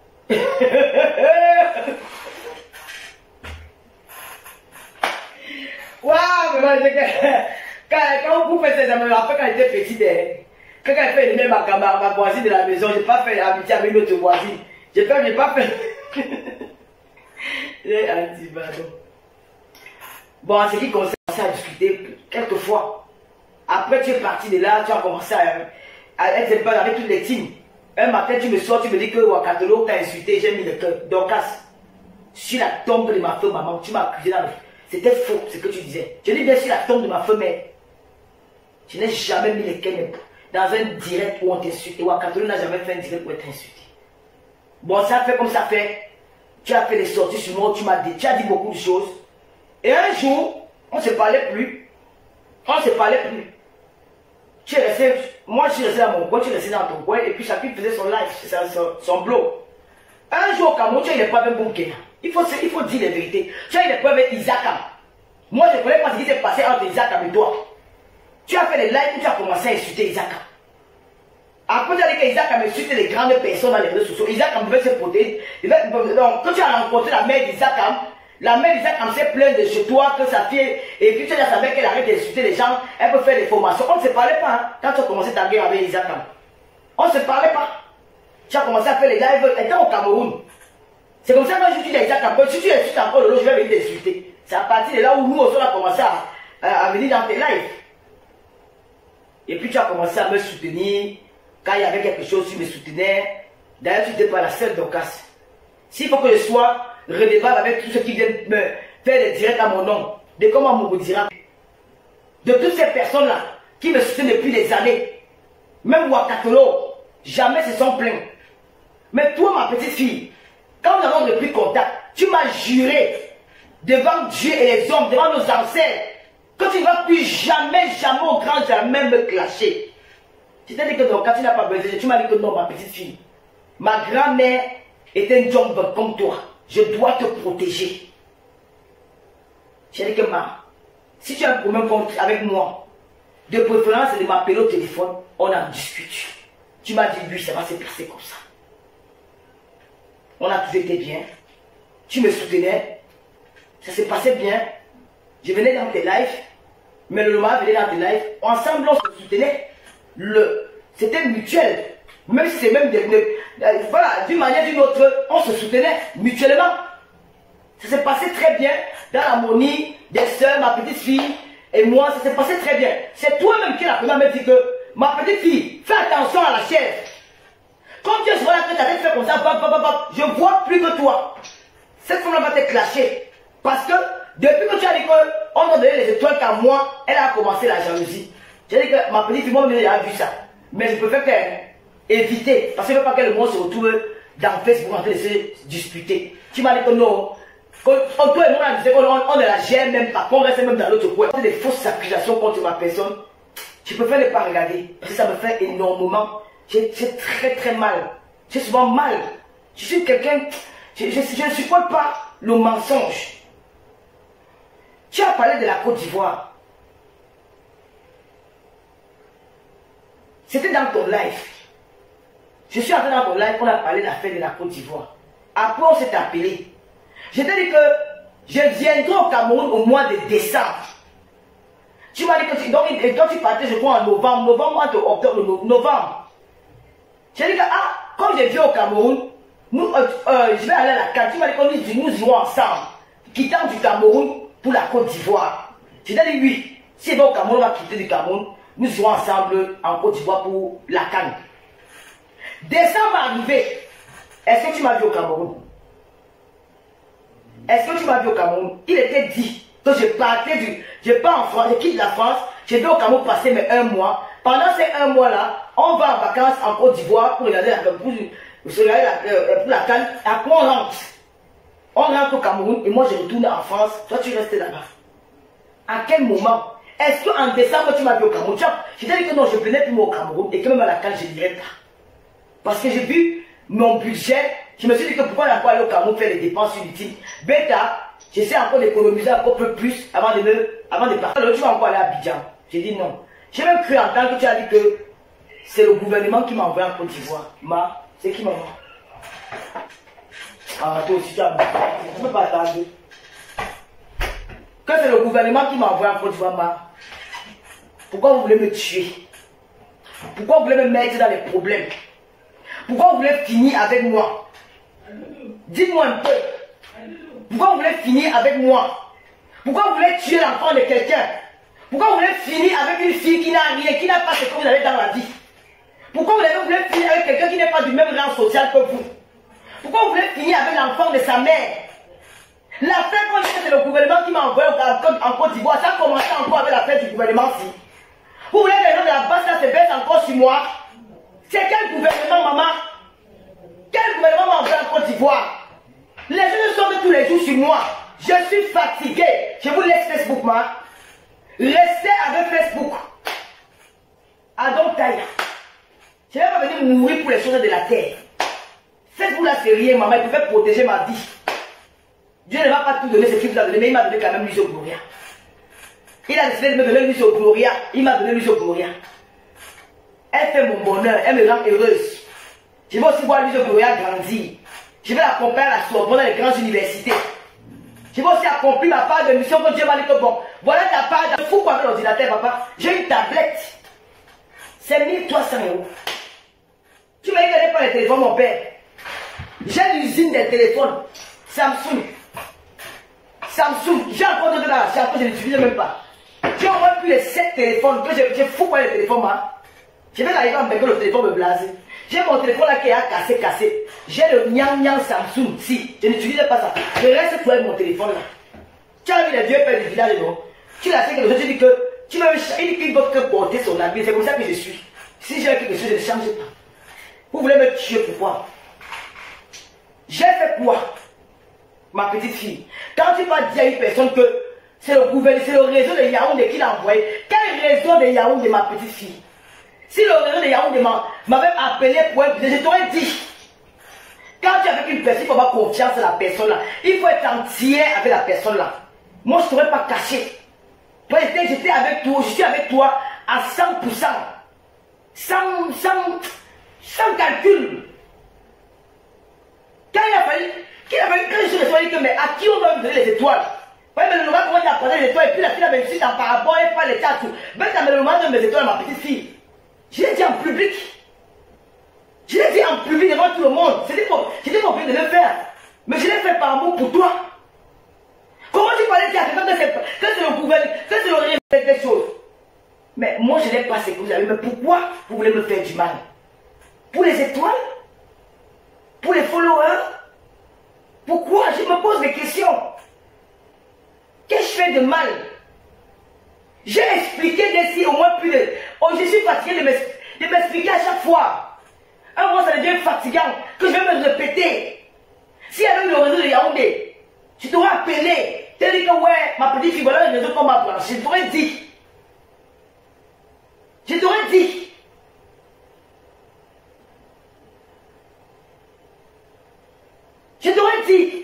Waouh, mais quand vous faites ces amis, après quand elle était petite, quand elle fait les mêmes ma voisine de la maison, je n'ai pas fait amitié avec une autre voisine. Je n'ai pas fait. J'ai anti, pardon. Bon, en ce qui concerne à discuter, quelquefois, après tu es parti de là, tu as commencé à être pas avec toutes les teams. Un matin, tu me sors, tu me dis que Wakatolo t'a insulté, j'ai mis le cœur. Dorcas, sur la tombe de ma femme, maman, tu m'as accusé dans le... C'était faux ce que tu disais. Je dis bien sur la tombe de ma femme, mais je n'ai jamais mis le cœur dans un direct où on t'insulte. Wakatolo n'a jamais fait un direct où on t'insulte. Bon, ça fait comme ça fait. Tu as fait des sorties sur moi, tu as dit beaucoup de choses. Et un jour, on ne se parlait plus. On ne se parlait plus. Tu es resté, moi je suis resté dans mon coin, tu es resté dans ton coin, et puis chacun faisait son live, son blog. Un jour au Cameroun, tu as eu des preuves avec bon Kenya. Il faut dire les vérités. Tu as eu des preuves avec Isakam. Moi je ne connais pas ce qui s'est passé entre Isakam et toi. Tu as fait des lives où tu as commencé à insulter Isakam. Après tu as dit qu'Isakam insultait les grandes personnes dans les réseaux sociaux. Isakam devait se protéger. Donc quand tu as rencontré la mère d'Isakam, la mère d'Isakam s'est plainte de chez toi que sa fille, et puis tu as savais qu'elle arrête d'insulter les gens, elle peut faire des formations. On ne se parlait pas hein, quand tu as commencé ta guerre avec Isakam. On ne se parlait pas. Tu as commencé à faire les lives étant au Cameroun. C'est comme ça que je dis à Isakam, si tu insultes encore le lot, je vais venir t'insulter. C'est à partir de là où nous aussi on a commencé à venir dans tes lives. Et puis tu as commencé à me soutenir. Quand il y avait quelque chose, tu me soutenais. D'ailleurs, tu n'étais pas la seule Dorcas. S'il faut que je sois redevable avec tous ceux qui viennent me faire des directs à mon nom, de comment on me dira, de toutes ces personnes-là qui me soutiennent depuis des années, même Wakatolo, jamais se sont plaints. Mais toi, ma petite fille, quand nous avons repris contact, tu m'as juré devant Dieu et les hommes, devant nos ancêtres, que tu ne vas plus jamais au grand jamais me clasher. Tu t'es dit que donc, quand tu n'as pas besoin, tu m'as dit que non, ma petite fille. Ma grand-mère est un job comme toi. Je dois te protéger. J'ai dit que si tu as un problème avec moi, de préférence de m'appeler au téléphone, on en discute. Tu m'as dit, oui, ça va se passer comme ça. On a toujours été bien. Tu me soutenais. Ça se passait bien. Je venais dans tes lives. Mais le moment venait dans tes lives. Ensemble, on se soutenait. C'était mutuel. Même si c'est même voilà, d'une manière ou d'une autre, on se soutenait mutuellement. Ça s'est passé très bien dans l'harmonie des soeurs, ma petite fille et moi, ça s'est passé très bien. C'est toi-même qui la première me dit que ma petite fille, fais attention à la chaise. Quand Dieu se voit que ta tête fait comme ça, je vois plus que toi. Cette femme-là va te clasher. Parce que depuis que tu as dit qu'on a donné les étoiles qu'à moi, elle a commencé la jalousie. J'ai dit que ma petite fille, moi, j'ai vu ça. Mais je préfère éviter. Parce que je ne veux pas que le monde se retrouve dans Facebook en train de se disputer. Tu m'as dit que non. Toi et moi, on disait qu'on ne la gère même pas, qu'on reste même dans l'autre coin. Des fausses accusations contre ma personne. Je préfère ne pas regarder. Parce que ça me fait énormément. J'ai très très mal. J'ai souvent mal. Je suis quelqu'un. Je ne supporte pas le mensonge. Tu as parlé de la Côte d'Ivoire. C'était dans ton live. Je suis entré dans ton live, on a parlé de l'affaire de la Côte d'Ivoire. Après, on s'est appelé. Je t'ai dit que je viendrai au Cameroun au mois de décembre. Tu m'as dit que donc tu partais, je crois, en novembre, entre octobre, novembre. J'ai dit que, quand je viens au Cameroun, je vais aller à la Cannes. Tu m'as dit que nous irons ensemble, quittant du Cameroun pour la Côte d'Ivoire. Je t'ai dit oui. Si on va au Cameroun, on va quitter du Cameroun, nous irons ensemble en Côte d'Ivoire pour la Cannes. Décembre arrivé. Est-ce que tu m'as vu au Cameroun? Est-ce que tu m'as vu au Cameroun? Il était dit que je partais je pars en France, je quitte la France, je vais au Cameroun passer mes 1 mois. Pendant ces 1 mois-là, on va en vacances en Côte d'Ivoire pour regarder pour la Cannes. Après on rentre. On rentre au Cameroun et moi je retourne en France. Toi tu restes là-bas. À quel moment? Est-ce qu'en décembre tu m'as vu au Cameroun? Je t'ai dit que non, je venais plus au Cameroun et que même à la Cannes je n'irais pas. Parce que j'ai vu mon budget. Je me suis dit que pourquoi on n'a pas allé au Cameroun faire les dépenses inutiles. Bêta, j'essaie encore d'économiser un peu plus avant de partir. Alors tu vas encore aller à Abidjan. J'ai dit non. J'ai même cru entendre que tu as dit que c'est le gouvernement qui m'a envoyé en Côte d'Ivoire. C'est qui m'a envoyé? Toi aussi tu as je ne peux pas attendre. Que c'est le gouvernement qui m'a envoyé en Côte d'Ivoire, pourquoi vous voulez me tuer? Pourquoi vous voulez me mettre dans les problèmes? Pourquoi vous voulez finir avec moi? Dites-moi un peu. Pourquoi vous voulez finir avec moi? Pourquoi vous voulez tuer l'enfant de quelqu'un? Pourquoi vous voulez finir avec une fille qui n'a rien, qui n'a pas ce que vous avez dans la vie? Pourquoi vous voulez finir avec quelqu'un qui n'est pas du même rang social que vous? Pourquoi vous voulez finir avec l'enfant de sa mère? L'affaire, quand c'est le gouvernement qui m'a envoyé en Côte d'Ivoire, ça a commencé encore avec l'affaire du gouvernement-ci. Vous voulez que les gens de la base, ça se baisse encore sur moi? C'est quel gouvernement, maman? Quel gouvernement m'a envoyé en Côte d'Ivoire? Les gens sont tous les jours sur moi. Je suis fatigué. Je vous laisse Facebook, maman. Restez avec Facebook. Adam Taïa. Je ne vais pas venir mourir pour les choses de la terre. Facebook là, c'est rien, maman. Il pouvait protéger ma vie. Dieu ne m'a pas tout donné ce qu'il vous a donné, mais il m'a donné quand même l'usure Gloria. Il a décidé de me donner l'usure Gloria. Il m'a donné l'usure Gloria. Elle fait mon bonheur. Elle me rend heureuse. Je vais aussi voir l'usure Gloria grandir. Je vais l'accompagner à la Sorbonne dans les grandes universités. Je vais aussi accomplir ma part de mission que Dieu m'a dit que bon, voilà ta part de fou avec l'ordinateur, papa. J'ai une tablette. C'est 1300 €. Tu m'as dit qu'elle n'est pas les téléphones, mon père. J'ai l'usine des téléphones. Samsung. Samsung. J'ai encore de l'argent que je n'utilise même pas. J'ai au moins plus les 7 téléphones que j'ai fou pour les téléphones, moi. Je vais arriver à me que le téléphone me blase. J'ai mon téléphone là qui est cassé. J'ai le Nyang Samsung. Si, je n'utilise pas ça. Je reste pour mon téléphone là. Tu as vu les vieux pères du village, non? Tu l'as fait quelque chose, tu dis que tu veux il veut que porter son habit. C'est comme ça que je suis. Si j'ai quelque chose, je ne change pas. Vous voulez me tuer, pourquoi? J'ai fait quoi? Ma petite fille. Quand tu vas dire à une personne que c'est le gouvernement, c'est le réseau de Yaoundé qui l'a envoyé. Quel réseau de Yaoundé, ma petite fille? Si le réseau de Yaoundé m'avait appelé pour un business, je t'aurais dit. Quand tu es avec une personne, il faut avoir confiance à la personne là. Il faut être entier avec la personne là. Moi, je ne t'aurais pas caché. J'étais avec toi, je suis avec toi à 100%. Sans calcul. Quand il a fallu que je me dit que mais à qui on va me donner les étoiles? Oui, mais le moment comment tu as posé les étoiles et puis la fille a réussi en parabole et pas les tâches. Mais tu as le moment de mes étoiles, ma petite fille. Je l'ai dit en public. Je l'ai dit en public devant tout le monde. C'était pas obligé de le faire. Mais je l'ai fait par amour pour toi. Comment tu parlais dire à quelqu'un que c'est le gouvernement, que c'est le réseau des choses? Mais moi je n'ai pas ce que vous avez. Mais pourquoi vous voulez me faire du mal? Pour les étoiles? Pour les followers? Pourquoi? Je me pose des questions. Qu'est-ce que je fais de mal? J'ai expliqué d'ici au moins plus de... Oh, je suis fatigué de m'expliquer à chaque fois. Un moment, ça devient fatigant que je vais me répéter. Si elle a eu le réseau de Yaoundé, je t'aurais appelé. Tu as dit que ouais, ma petite fille, voilà le réseau qu'on m'a branché. Je t'aurais dit. Je t'aurais dit. Je t'aurais dit.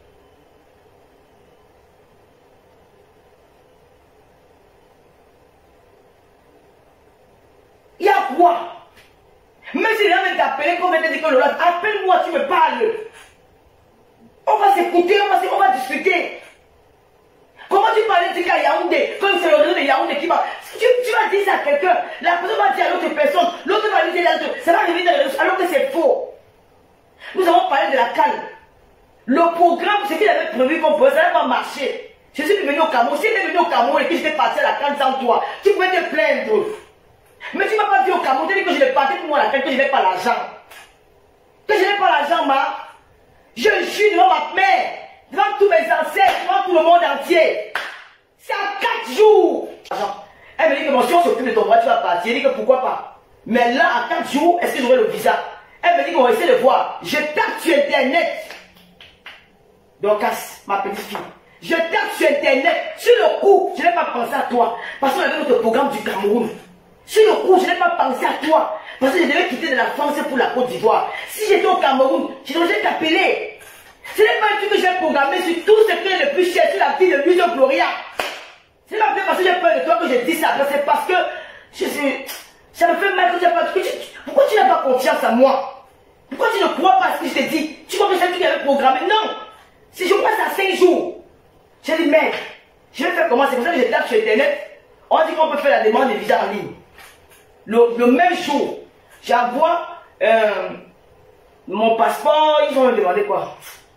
Il y a quoi? Même si les gens viennent t'appeler, comme elle dit que l'autre, appelle-moi, tu me parles. On va s'écouter, on va discuter. Comment tu parlais de Yaoundé, comme c'est le réseau de Yaoundé qui va... Tu vas dire ça à quelqu'un, la personne va dire à l'autre personne, l'autre va dire à l'autre, ça va arriver dans les réseaux, alors que c'est faux. Nous avons parlé de la calme. Le programme, ce qu'il avait prévu qu'on pouvait, ça n'a pas marché. Je suis venu au Cameroun. Si j'étais venu au Cameroun et que j'étais parti à la canne sans toi, tu pouvais te plaindre. Mais tu ne m'as pas dit au Cameroun, tu as dit que je vais partir pour moi à la canne, que je n'ai pas l'argent. Que je n'ai pas l'argent, ma. Je jure devant ma mère, devant tous mes ancêtres, devant tout le monde entier. C'est à 4 jours. Elle me dit que bon, si on s'occupe de ton droit, tu vas partir. Elle dit que pourquoi pas. Mais là, à 4 jours, est-ce que j'aurai le visa? Elle me dit qu'on va essayer de voir. Je tape sur Internet. Donc, ma petite fille, je tape sur Internet. Sur le coup, je n'ai pas pensé à toi. Parce qu'on avait notre programme du Cameroun. Sur le coup, je n'ai pas pensé à toi. Parce que je devais quitter de la France pour la Côte d'Ivoire. Si j'étais au Cameroun, je devrais t'appeler. Ce n'est pas un truc que j'ai programmé sur tout ce qui est le plus cher sur la vie de Louise Gloria. C'est pas parce que j'ai peur de toi que je dis ça. C'est parce que ça me fait mal que tu n'as pas... Pourquoi tu n'as pas confiance en moi? Pourquoi tu ne crois pas à ce que je t'ai dit? Tu crois que c'est un truc que j'avais programmé? Non. Si je passe à 5 jours, j'ai dit, mec, je vais faire comment? C'est pour ça que je tape sur Internet. On dit qu'on peut faire la demande de visa en ligne. Le même jour, j'envoie mon passeport. Ils vont me demander quoi?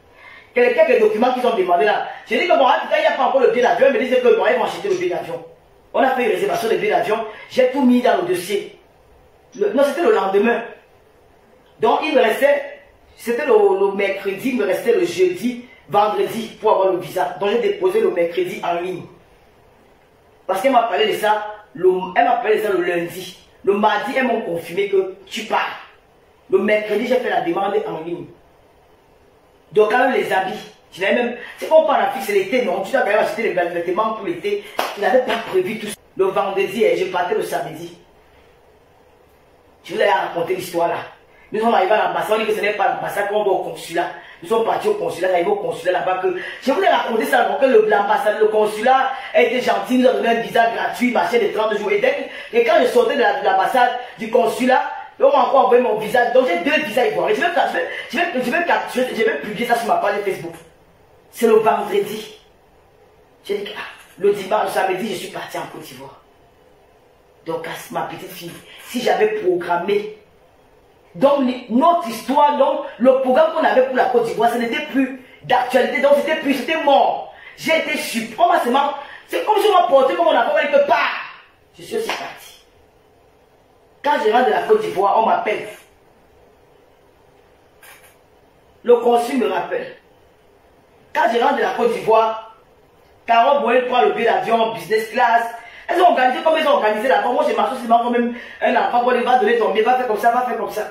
quelques documents qui sont demandés là. J'ai dit que bon, en tout cas, il n'y a pas encore le billet d'avion. Ils me disaient que bon, ils vont acheter le billet d'avion. On a fait une réservation de billet d'avion. J'ai tout mis dans le dossier. Non, c'était le lendemain. Donc, il me restait, c'était le mercredi, il me restait le jeudi, vendredi pour avoir le visa. Donc, j'ai déposé le mercredi en ligne. Parce qu'elle m'a parlé de ça, elle m'a parlé de ça le lundi. Le mardi, elles m'ont confirmé que tu pars. Le mercredi, j'ai fait la demande en ligne. Donc, quand même les habits, tu n'avais même, c'est comme par la fixe, c'est l'été, non, tu dois quand même acheter les vêtements pour l'été. Tu n'avais pas prévu tout ça. Le vendredi, je partais le samedi. Je vous ai raconté l'histoire là. Nous sommes arrivés à l'ambassade, on dit que ce n'est pas l'ambassade qu'on va au consulat. Nous sommes partis au consulat, arrivés au consulat là-bas que... Je voulais raconter ça pour que l'ambassade, le consulat a été gentil, nous a donné un visa gratuit, machin de 30 jours. Et quand je sortais de l'ambassade, du consulat, on m'a encore envoyé mon visa. Donc j'ai 2 visas ivoiriens. Je vais publier ça sur ma page Facebook. C'est le vendredi. J'ai dit que le dimanche, le samedi, je suis parti en Côte d'Ivoire. Donc ma petite fille, si j'avais programmé, donc notre histoire, donc le programme qu'on avait pour la Côte d'Ivoire, ce n'était plus d'actualité, donc c'était mort. J'ai été surpris, c'est comme si on m'a porté, comme on n'a pas quelque part. Je suis aussi parti. Quand je rentre de la Côte d'Ivoire, on m'appelle. Le consul me rappelle. Quand je rentre de la Côte d'Ivoire, Carole Boel prend le billet d'avion, business class. Elles ont organisé comme elles ont organisé là-bas. Moi, j'ai marché seulement quand même un enfant pour les va donner ton billet, va faire comme ça, va faire comme ça.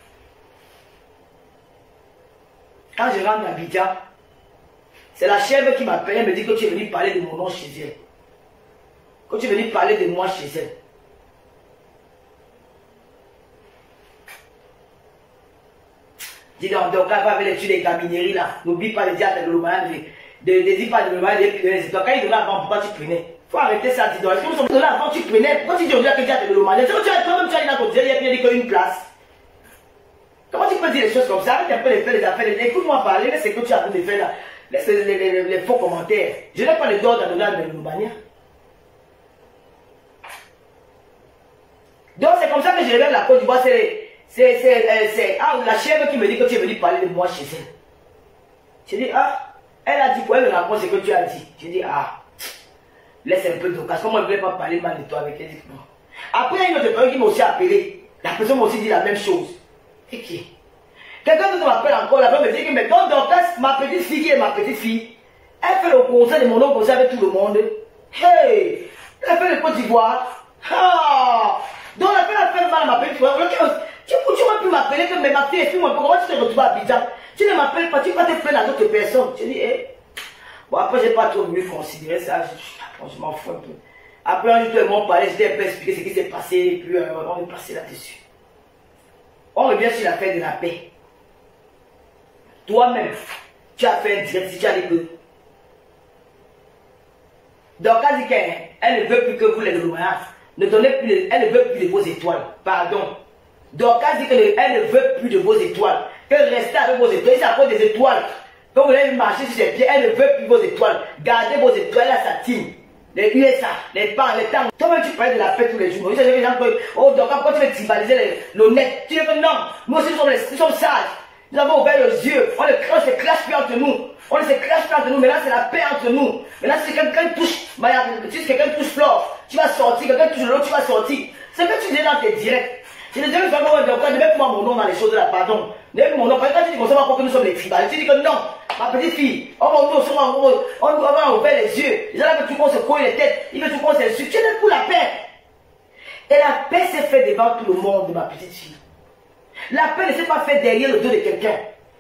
Quand je rentre à Abidjan, c'est la chèvre qui m'appelle, elle me dit que tu es venu parler de mon nom chez elle. Que tu es venu parler de moi chez elle. Dis donc, là, va avec l'étude des gamineries là. N'oublie pas les diables de l'Oman, dis pas de l'Oman, quand il donnait avant, pourquoi tu prenais? Faut arrêter ça, dis donc. Est-ce que nous sommes donnés avant, tu prenais? Pourquoi tu dis aujourd'hui que diable de l'Oman? Est-ce que tu as toi-même, tu as une autre, il n'y a qu'une place? Comment tu peux dire les choses comme ça? Arrête un peu de faire les affaires. Écoute-moi parler, laisse ce que tu as envie de faire là. Laisse les faux commentaires. Je n'ai pas le droit de donner à l'Oumania. Donc c'est comme ça que je regarde la Côte d'Ivoire. C'est la chèvre qui me dit que tu es venu parler de moi chez elle. Je dis, elle a dit quoi? Elle me raconte ce que tu as dit. Je dis, laisse un peu d'occasion. Comment elle ne voulait pas parler mal de toi avec elle? Après, il y a une autre personne qui m'a aussi appelé. La personne m'a aussi dit la même chose. Et qui? Quelqu'un d'autre m'appelle encore, la personne me dit que, mais donc, ma petite fille qui est ma petite fille, elle fait le concert de mon oncle concert avec tout le monde. Hey! Elle fait le Côte d'Ivoire. Donc, elle fait mal à ma petite fille. Tu m'as pu m'appeler que, mais ma fille, explique-moi comment tu te retrouves à Abidjan. Tu ne m'appelles pas, tu vas te plaindre à d'autres personnes. Je dis, bon, après, j'ai pas trop voulu considérer ça. Je m'en fous un peu. Après, un jour, tout le monde parlait, j'étais un peu expliqué ce qui s'est passé, et puis on est passé là-dessus. On revient sur l'affaire de la paix. Toi-même, tu as fait un direct, si tu as dit que. Donc, elle dit qu'elle ne veut plus que vous, les Loumains, ne donnez plus, elle ne veut plus de vos étoiles. Pardon. Donc, elle dit qu'elle ne veut plus de vos étoiles. Que restez avec vos étoiles. C'est à cause des étoiles. Quand vous allez marcher sur ses pieds, elle ne veut plus vos étoiles. Gardez vos étoiles à sa team. Les USA, les PAN, les temps. Toi-même, tu parles de la paix tous les jours. Vous savez, les gens que, donc, quand tu veux tribaliser le net, tu dis que non, nous aussi, nous sommes sages. Nous avons ouvert les yeux. On se clash plus entre nous. On ne se clash plus entre nous. Maintenant, c'est la paix entre nous. Maintenant, si quelqu'un touche, si quelqu'un touche Flore, tu vas sortir. Quelqu'un touche l'autre, tu vas sortir. C'est que tu dis dans tes directs. Je ne dis pas que ne mets pas mon nom dans les choses là, pardon. Ne mets mon nom. Quand tu dis qu'on sait pas que nous sommes les tribales, tu dis que non, ma petite fille, on va ouvrir les yeux. Les gens là que tu penses se couiller les têtes, ils veulent tout qu'on s'insulte. Tu es pour la paix. Et la paix s'est faite devant tout le monde, ma petite fille. La paix ne s'est pas faite derrière le dos de quelqu'un.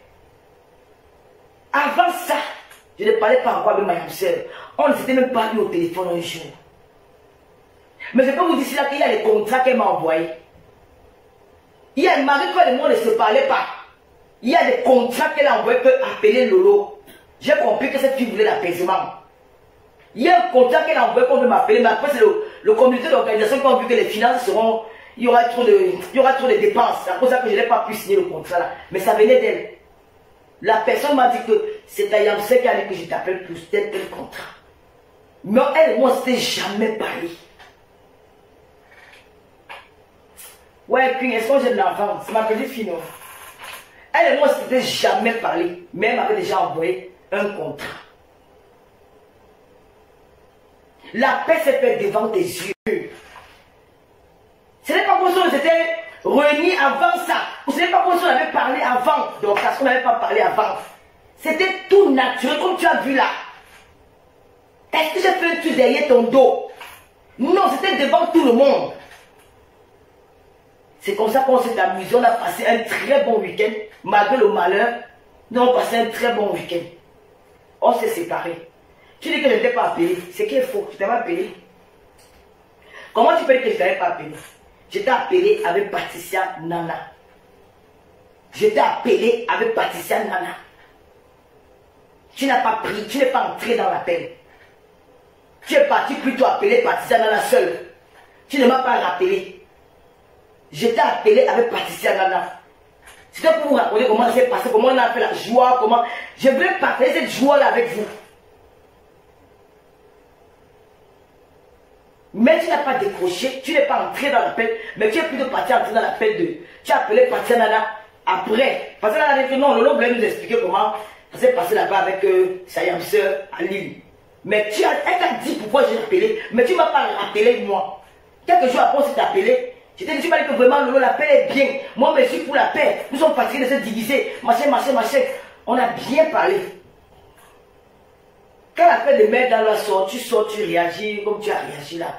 Avant ça, je ne parlais pas encore avec ma sœur. On ne s'était même pas eu au téléphone un jour. Mais je peux vous dire là qu'il y a les contrats qu'elle m'a envoyés. Il y a un mari que le monde ne se parlait pas. Il y a des contrats qu'elle a envoyés pour appeler Lolo. J'ai compris que cette fille voulait l'apaisement. Il y a un contrat qu'elle a envoyé qu'on veut m'appeler, mais après c'est le comité d'organisation qui a vu que les finances seront... Il y aura trop de dépenses. C'est pour ça que je n'ai pas pu signer le contrat là. Mais ça venait d'elle. La personne m'a dit que c'est à Yamsek qui a dit que je t'appelle pour tel contrat. Mais elle et moi, on ne s'était jamais parlé. Ouais, Queen, est-ce que j'ai de l'enfant? C'est ma petite fille, non? Elle et moi, on ne s'était jamais parlé. Mais elle m'avait déjà envoyé un contrat. La paix s'est faite devant tes yeux. Ce n'est pas comme si on s'était réunis avant ça. Ce n'est pas comme si on avait parlé avant. Donc, parce qu'on n'avait pas parlé avant. C'était tout naturel, comme tu as vu là. Est-ce que j'ai fait un truc derrière ton dos? Non, c'était devant tout le monde. C'est comme ça qu'on s'est amusé. On a passé un très bon week-end. Malgré le malheur, nous avons passé un très bon week-end. On s'est séparés. Tu dis que je ne t'ai pas appelé. C'est qu'il est faux. Je ne t'ai pas appelé. Comment tu peux dire que je ne t'avais pas appelé? Je t'ai appelé avec Patricia Nana. Je t'ai appelé avec Patricia Nana. Tu n'as pas pris, tu n'es pas entré dans l'appel. Tu es parti plutôt appeler Patricia Nana seule. Tu ne m'as pas rappelé. Je t'ai appelé avec Patricia Nana. C'était pour vous raconter comment ça s'est passé, comment on a fait la joie, comment... Je voulais partager cette joie-là avec vous. Mais tu n'as pas décroché, tu n'es pas entré dans l'appel, mais tu es plutôt parti entrer dans l'appel de... Tu as appelé Patricia Nana après. Patricia Nana a dit que non, Lolo voulait nous expliquer comment ça s'est passé là-bas avec sa yam sœur à Lille. Mais elle t'a dit pourquoi j'ai appelé, mais tu ne m'as pas rappelé moi. Quelques jours après, on s'est appelé. Je t'ai dit, tu m'as dit que vraiment Lolo, la paix est bien. Moi, je suis pour la paix. Nous sommes fatigués de se diviser. Machin. On a bien parlé. Quand la paix de mettre dans la sort, tu réagis comme tu as réagi là.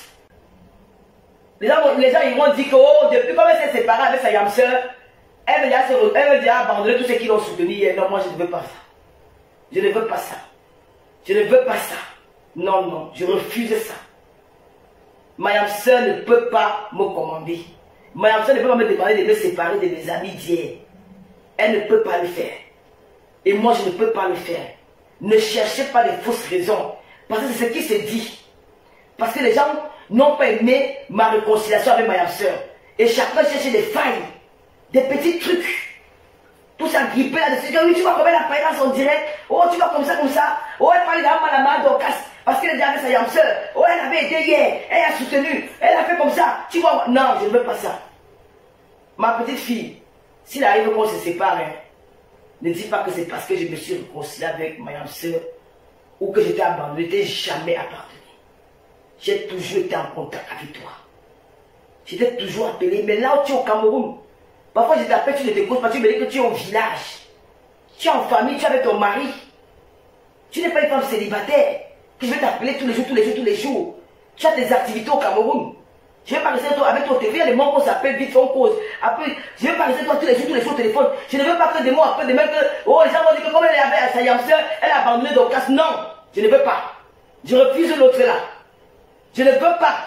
Les gens ils vont dire que oh, depuis quand elle s'est séparée avec sa yam sœur, elle veut déjà abandonner tous ceux qui l'ont soutenu hier. Non, moi je ne veux pas ça. Je ne veux pas ça. Je ne veux pas ça. Non, je refuse ça. Ma yam sœur ne peut pas me commander. Ma yam sœur ne peut pas me demander de me séparer de mes amis d'hier. Elle ne peut pas le faire. Et moi je ne peux pas le faire. Ne cherchez pas de fausses raisons. Parce que c'est ce qui se dit. Parce que les gens n'ont pas aimé ma réconciliation avec ma yam sœur. Et chacun cherchait des failles. Des petits trucs. Tout ça grippé là-dessus. Oui, tu vois comment elle a parlé dans son direct. Oh, tu vois comme ça. Oh, elle parlait d'Amala Dorcas. Parce qu'elle était avec sa yam sœur. Oh, elle avait été hier. Elle a soutenu. Elle a fait comme ça. Tu vois. Non, je ne veux pas ça. Ma petite fille, s'il arrive qu'on se sépare, hein, ne dis pas que c'est parce que je me suis réconcilié avec ma yam sœur ou que j'étais abandonné. Je n'étais jamais abandonné. J'ai toujours été en contact avec toi. J'étais toujours appelé. Mais là où tu es au Cameroun, parfois je t'appelle, tu ne t'écoutes pas, tu me dis que tu es au village. Tu es en famille, tu es avec ton mari. Tu n'es pas une femme célibataire. Que je vais t'appeler tous les jours. Tu as des activités au Cameroun. Je vais pas rester toi avec ton téléphone. Il y a des moments qu'on s'appelle vite, on cause. Après, je vais pas rester toi tous les jours au téléphone. Je ne veux pas que des mots après, des mecs que, oh, les gens vont dire que comme elle est avec sa yam sœur, elle a abandonné Dorcas. Non, je ne veux pas. Je refuse l'autre là. Je ne veux pas.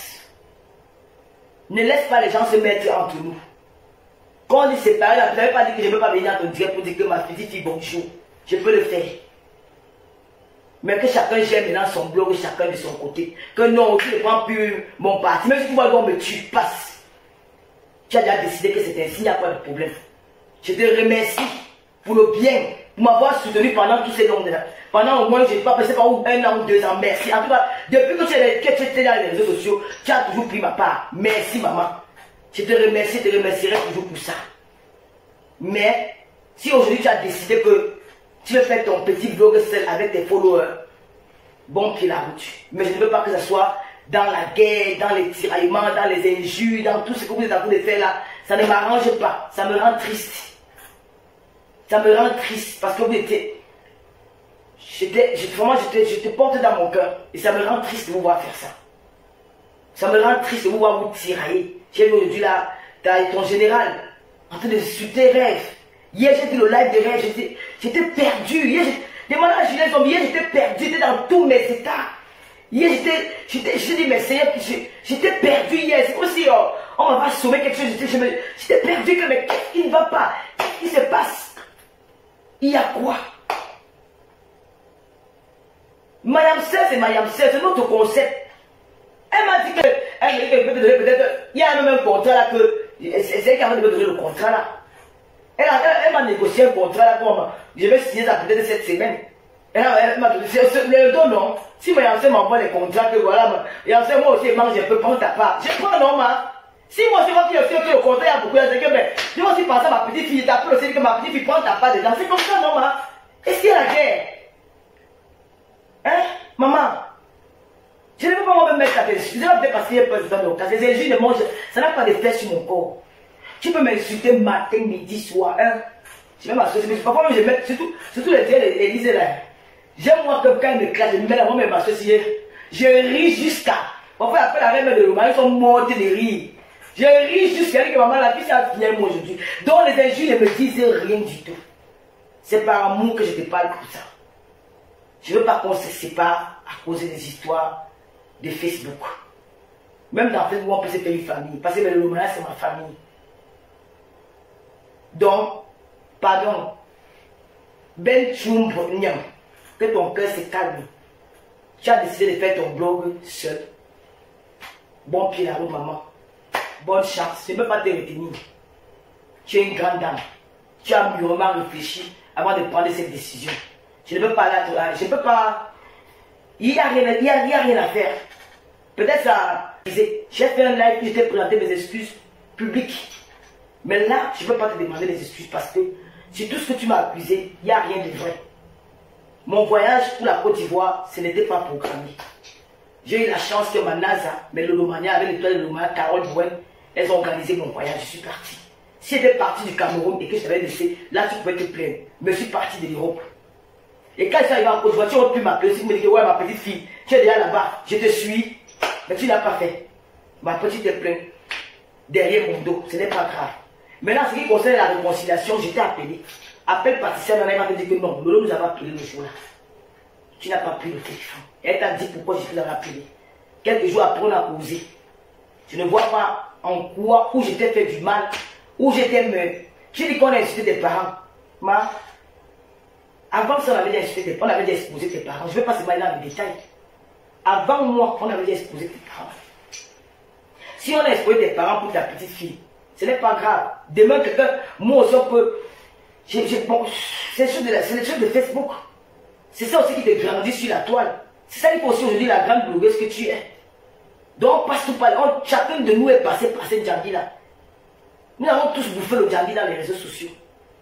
Ne laisse pas les gens se mettre entre nous. Quand on dit séparer, là, vous n'avez pas dit que je ne veux pas venir dans ton direct pour dire que ma petite fille bonjour. Je peux le faire. Mais que chacun gère maintenant son blog, chacun de son côté. Que non, tu ne prends plus mon parti. Même si tu vois qu'on me tue, passe. Tu as déjà décidé que c'est ainsi, il n'y a pas de problème. Je te remercie pour le bien, pour m'avoir soutenu pendant tous ces longs là. Pendant au moins, je ne sais pas, c'est pas un an ou 2 ans. Merci. En tout cas, depuis que tu étais dans les réseaux sociaux, tu as toujours pris ma part. Merci, maman. Je te remercie, je te remercierai toujours pour ça. Mais, si aujourd'hui tu as décidé que tu veux faire ton petit blog seul avec tes followers, bon pied la route. Mais je ne veux pas que ce soit dans la guerre, dans les tiraillements, dans les injures, dans tout ce que vous êtes en train de faire là. Ça ne m'arrange pas. Ça me rend triste. Ça me rend triste parce que vous étiez... Vraiment, je te porte dans mon cœur. Et ça me rend triste de vous voir faire ça. Ça me rend triste de vous voir vous tirailler. J'ai vu aujourd'hui là, ton général en train de suivre tes rêves. Hier, j'étais le live de rêve, j'étais perdu. Hier, demande à Julien Zombie, hier, j'étais perdu, j'étais dans tous mes états. Hier, j'ai dit, mais Seigneur, j'étais perdu hier. C'est comme si on m'a sauvé quelque chose. J'étais perdu, mais qu'est-ce qui ne va pas? Qu'est-ce qui se passe? Il y a quoi? Ma yam sœur, c'est ma yam sœur, c'est notre concept. Elle m'a dit que, peut-être, il y a même un contrat là que, c'est elle qui a me donner le contrat là. Elle m'a négocié un contrat là, comme je vais signer ça peut-être cette semaine. Elle m'a donné, le don non. Si ma yam sœur m'envoie les contrats, que voilà, yam sœur, moi aussi, mange, je peux prendre ta part. Je prends non, ma. Si moi aussi, je vois le contrat, il y a beaucoup de gens, mais je vais aussi penser à ma petite fille, t'appelles aussi que ma petite fille prend ta part dedans. C'est comme ça, non, ma. Est-ce qu'il y a la guerre? Hein? Maman, je ne peux pas me mettre à tête. Je ne vais pas parce qu'il y a pas de temps. Quand les injures de mange, ça n'a pas d'effet sur mon corps. Tu peux m'insulter matin, midi, soir. Hein? Je vais m'associer. Parfois, je mets, surtout les dieux, Élysée là. J'aime moi que quand ils me clashent, je me mets la main, mais m'associer. Je ris jusqu'à. Parfois, après la reine de Roma, ils sont morts de rire. Je ris jusqu'à dire que maman, la fille, ça vient moi aujourd'hui. Donc, les injures ne me disent rien du tout. C'est par amour que je te parle comme ça. Je ne veux pas qu'on se sépare à cause des histoires de Facebook. Même dans Facebook, on peut se faire une famille. Parce que le Romana, c'est ma famille. Donc, pardon. Ben Tchoum, que ton cœur se calme. Tu as décidé de faire ton blog seul. Bon pied la route, maman. Bonne chance. Je ne peux pas te retenir. Tu es une grande dame. Tu as mûrement réfléchi avant de prendre cette décision. Je ne peux pas là, je ne peux pas. Il n'y a rien à faire. Peut-être ça. J'ai fait un live, je t'ai présenté mes excuses publiques. Mais là, je ne peux pas te demander des excuses parce que sur tout ce que tu m'as accusé, il n'y a rien de vrai. Mon voyage pour la Côte d'Ivoire, ce n'était pas programmé. J'ai eu la chance que ma NASA, mais le Lomania, avec l'étoile de Lomania, Carole Bouen, elles ont organisé mon voyage. Je suis parti. Si j'étais parti du Cameroun et que je t'avais laissé, là tu pouvais te plaindre. Mais je suis parti de l'Europe. Et quand je suis arrivé en Côte d'Ivoire, tu aurais pu m'appeler. Si tu me dis que ouais, ma petite fille, tu es déjà là-bas, je te suis. Mais tu ne l'as pas fait. Ma petite te plaint derrière mon dos. Ce n'est pas grave. Maintenant, ce qui concerne la réconciliation, je t'ai appelé. Appelle Patricia, elle m'a dit que non, Lolo nous a appelé le jour-là. Tu n'as pas pris le téléphone. Elle t'a dit pourquoi je l'ai appelé. Quelques jours après, on a causé. Je ne vois pas en quoi, où j'étais fait du mal, où j'étais meurtre. Tu dis qu'on a insulté tes parents. Ma, avant ça, on avait déjà insulté tes parents, on avait déjà exposé tes parents. Je ne vais pas se mêler dans les détails. Avant moi, on avait déjà exposé tes parents. Si on a exposé tes parents pour ta petite fille, ce n'est pas grave. Demain, quelqu'un, moi aussi, on peut. Bon, c'est les choses de Facebook. C'est ça aussi qui te grandit sur la toile. C'est ça qui fait aussi aujourd'hui la grande blogueuse que tu es. Donc, passe tout par chacun de nous est passé par cette Djambi-là. Nous avons tous bouffé le Djambi dans les réseaux sociaux.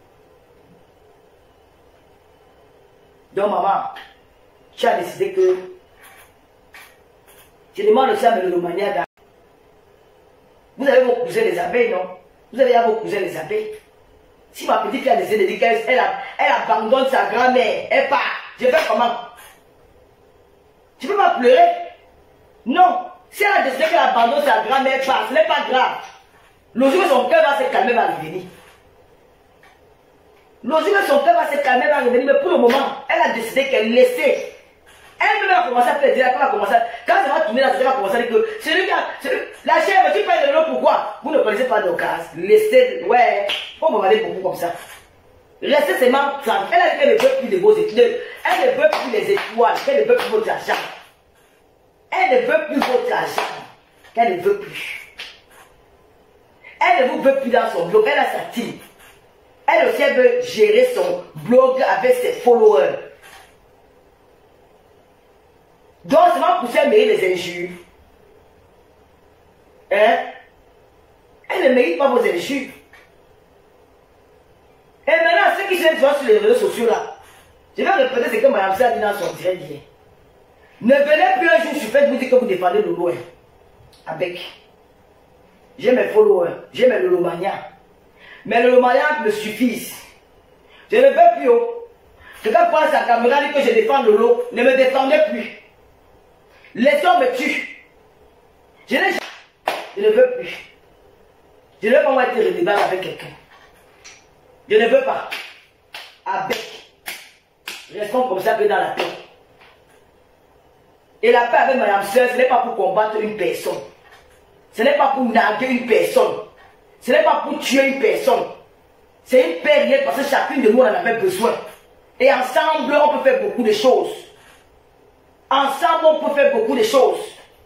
Donc, maman, tu as décidé que. Je demande aussi à Mélomania. Vous avez vos cousins les abeilles, non? Vous avez vos cousins les abeilles. Si ma petite fille a décidé de dire qu'elle abandonne sa grand-mère, elle part. Je fais comment? Tu peux pas pleurer? Non. Si elle a décidé qu'elle abandonne sa grand-mère, elle part. Ce n'est pas grave. Le jour où son cœur va se calmer, va revenir. Le jour où son cœur va se calmer, va revenir. Mais pour le moment, elle a décidé qu'elle laissait. Elle va commencer à faire dire, quand ça va tourner là, ça va commencer à dire que celui qui a. La chèvre, tu parles de l'eau, pourquoi? Vous ne connaissez pas d'occasion. Laissez. Ouais. Faut me regarder beaucoup comme ça. Restez seulement tranquille. Elle a dit qu'elle ne veut plus de vos études. Elle ne veut plus les étoiles. Elle ne veut plus votre argent. Elle ne veut plus votre argent. Elle ne veut plus. Elle ne vous veut plus dans son blog. Elle a sa team. Elle aussi, elle veut gérer son blog avec ses followers. Donc, ça va pousser à mériter les injures. Hein? Elle ne mérite pas vos injures. Et maintenant, ceux qui sont sur les réseaux sociaux là, je vais répéter ce que Mme C a dit dans son direct hier. Ne venez plus un jour sur Facebook dire que vous défendez Lolo. Avec. J'ai mes followers, j'ai mes Lolomania. Mais le Lolomania me suffisent. Je ne veux plus. Quelqu'un prend sa caméra dit que je défends Lolo, ne me défendez plus. Les hommes me tuent. Je ne veux plus. Je ne veux pas être redevable avec quelqu'un. Je ne veux pas. Avec. Restons comme ça que dans la paix. Et la paix avec Madame Sœur, ce n'est pas pour combattre une personne. Ce n'est pas pour narguer une personne. Ce n'est pas pour tuer une personne. C'est une paix réelle parce que chacune de nous en avait besoin. Et ensemble, on peut faire beaucoup de choses. Ensemble, on peut faire beaucoup de choses.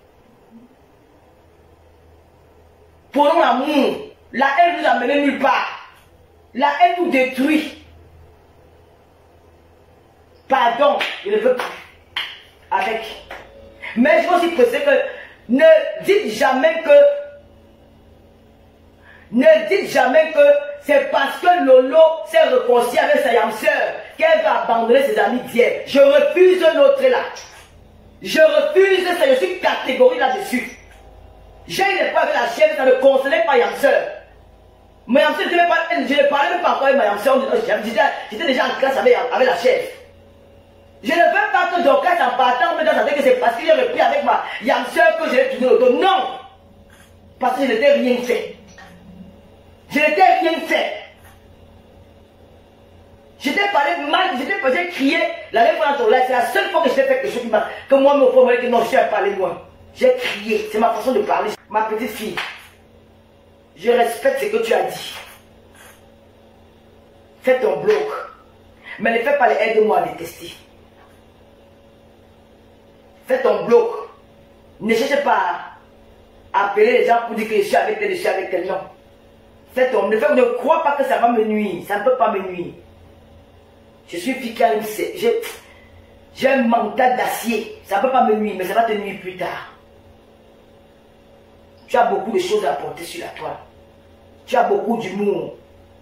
Pour l'amour, la haine nous a mené nulle part. La haine nous détruit. Pardon, je ne veux pas. Avec. Mais je veux aussi préciser que ne dites jamais que c'est parce que Lolo s'est réconcilié avec sa yam sœur qu'elle va abandonner ses amis d'hier. Je refuse notre là. Je refuse ça, je suis catégorique là-dessus. J'ai une épreuve avec la chaîne, ça ne concernait pas Yamseur. Mais Yamseur, je ne parlais même pas encore avec ma Yamseur. J'étais déjà en classe avec la chef. Je ne veux pas que Dorcas en partant me donne que c'est parce que j'ai repris avec ma Yamseur que je l'ai tourné le dos. Non! Parce que je n'étais rien fait. Je n'étais rien fait. J'étais parlé mal, j'ai crié la même fois dans ton live. C'est la seule fois que je t'ai fait quelque chose que moi, mon frère m'a dit que non, je suis parlé moi. J'ai crié, c'est ma façon de parler. Ma petite fille, je respecte ce que tu as dit. Fais ton bloc. Mais ne fais pas les aide-moi à détester. Fais ton bloc. Ne cherche pas à appeler les gens pour dire que je suis avec tel, je suis avec tel. Non. Fais ton bloc. Ne crois pas que ça va me nuire. Ça ne peut pas me nuire. Je suis efficace. J'ai un mental d'acier. Ça ne peut pas me nuire, mais ça va te nuire plus tard. Tu as beaucoup de choses à porter sur la toile. Tu as beaucoup d'humour.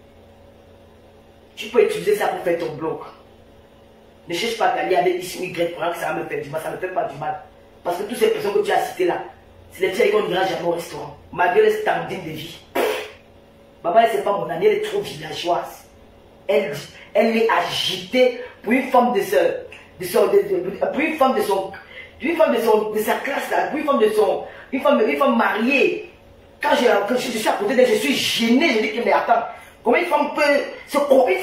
Tu peux utiliser ça pour faire ton blog. Ne cherche pas d'aller avec X ou Y pour que ça va me faire du mal. Ça ne me fait pas du mal. Parce que toutes ces personnes que tu as citées là, c'est des filles qu'on ne ira jamais au restaurant. Malgré les standings de vie. Maman, elle, c'est pas mon amie, elle est trop villageoise. Elle est agitée pour une femme de sa classe là, pour une femme mariée. Quand je suis à côté d'elle, je suis gêné. Je dis que mais attends, comment une femme peut se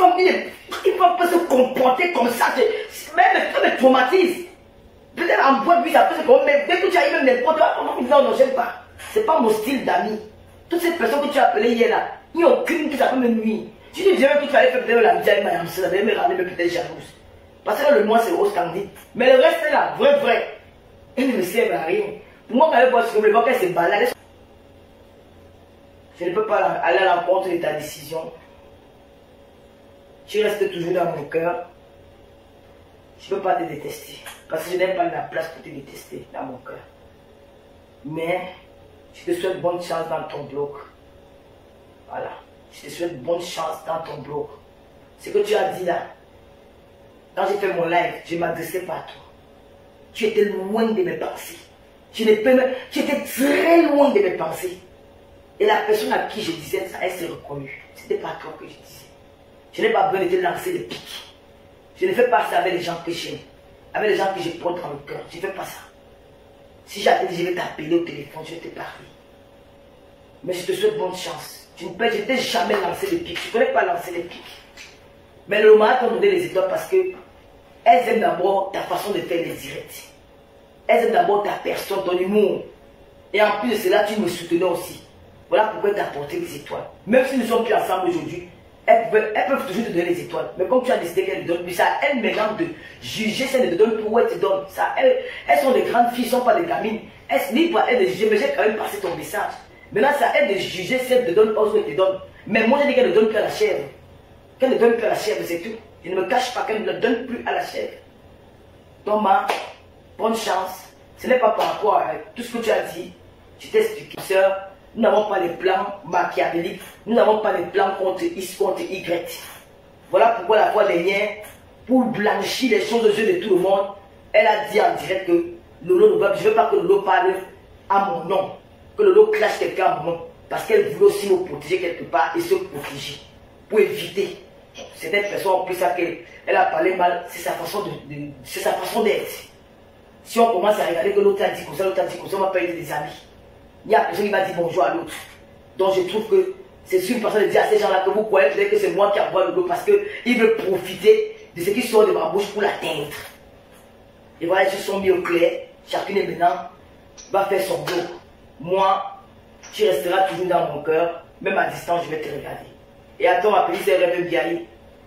comporter comme ça? Même ça me traumatise. Peut-être en boîte, oui, ça peut se comporter, mais dès que tu as eu même n'importe quoi, non, j'aime pas. C'est pas mon style d'ami. Toutes ces personnes que tu as appelées hier là, il n'y a aucune que ça peut me nuire. Si tu disais que tu allais faire peut-être l'amitié avec Mme ça allait me rendre peut-être jalouse. Parce que le moi c'est rose candide. Mais le reste est là, vrai. Elle ne me sert à rien. Pour moi, quand elle voit ce que je vois qu'elle se balade, je ne peux pas aller à l'encontre de ta décision. Tu restes toujours dans mon cœur. Je ne peux pas te détester. Parce que je n'ai pas la place pour te détester dans mon cœur. Mais je te souhaite bonne chance dans ton blog. Voilà. Je te souhaite bonne chance dans ton blog. Ce que tu as dit là, quand j'ai fait mon live, je ne m'adressais pas à toi. Tu étais loin de mes pensées. Tu étais très loin de mes pensées. Et la personne à qui je disais ça, elle s'est reconnue. Ce n'était pas toi que je disais. Je n'ai pas besoin de te lancer des pics. Je ne fais pas ça avec les gens que j'aime. Avec les gens que je porte dans le cœur. Je ne fais pas ça. Si j'attends, je vais t'appeler au téléphone, je vais te parler. Mais je te souhaite bonne chance. Je ne t'ai jamais lancé des pics. Je ne connais pas lancer des pics. Mais le moment t'ont donné les étoiles parce que elles aiment d'abord ta façon de faire les directs. Elles aiment d'abord ta personne, ton humour. Et en plus de cela, tu me soutenais aussi. Voilà pourquoi tu as apporté les étoiles. Même si nous ne sommes plus ensemble aujourd'hui, elles peuvent toujours te donner les étoiles. Mais comme tu as décidé qu'elles te donnent, puis ça, elles maintenant de juger si elles te donnent pour où elles te donnent. Ça, elles sont des grandes filles, elles ne sont pas des gamines. Elles se livrent à elles de juger, mais j'ai quand même passé ton message. Maintenant, c'est à elles de juger si elles te donnent ou elles te donnent. Mais moi, je dis qu'elles ne donnent plus à la chèvre. Qu'elles ne donnent plus à la chèvre, c'est tout. Je ne me cache pas qu'elles ne donnent plus à la chèvre. Thomas, bonne chance. Ce n'est pas par rapport à tout ce que tu as dit. Je t'ai expliqué, sœur. Nous n'avons pas les plans machiavéliques. Nous n'avons pas les plans contre X, contre Y. Voilà pourquoi la fois dernière, pour blanchir les choses aux yeux de tout le monde, elle a dit en direct que Lolo ne va, je ne veux pas que Lolo parle à mon nom. Que Lolo clash quelqu'un à mon nom. Parce qu'elle voulait aussi me protéger quelque part et se protéger. Pour éviter. Cette personne, en plus, ça qu'elle a parlé mal, c'est sa façon d'être. Si on commence à regarder que l'autre a dit comme ça, l'autre a dit comme ça, on va pas être des amis. Il y a personne qui va dire bonjour à l'autre. Donc je trouve que c'est une personne de dire à ces gens-là que vous croyez peut-être que c'est moi qui envoie le dos parce qu'il veut profiter de ce qui sort de ma bouche pour l'atteindre. Et voilà, ils se sont mis au clair. Chacune maintenant va faire son dos. Moi, tu resteras toujours dans mon cœur. Même à distance, je vais te regarder. Et à ton appel, c'est Rêve Biaï.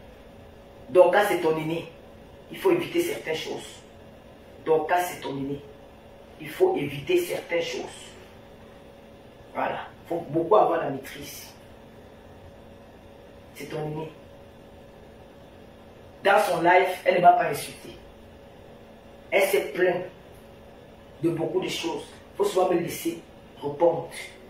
Donc là, c'est ton aîné. Il faut éviter certaines choses. Donc là, c'est ton aîné. Il faut éviter certaines choses. Voilà. Il faut beaucoup avoir la maîtrise. C'est ton aîné. Dans son live, elle ne m'a pas insulté. Elle s'est plainte de beaucoup de choses. Il faut souvent me laisser répondre.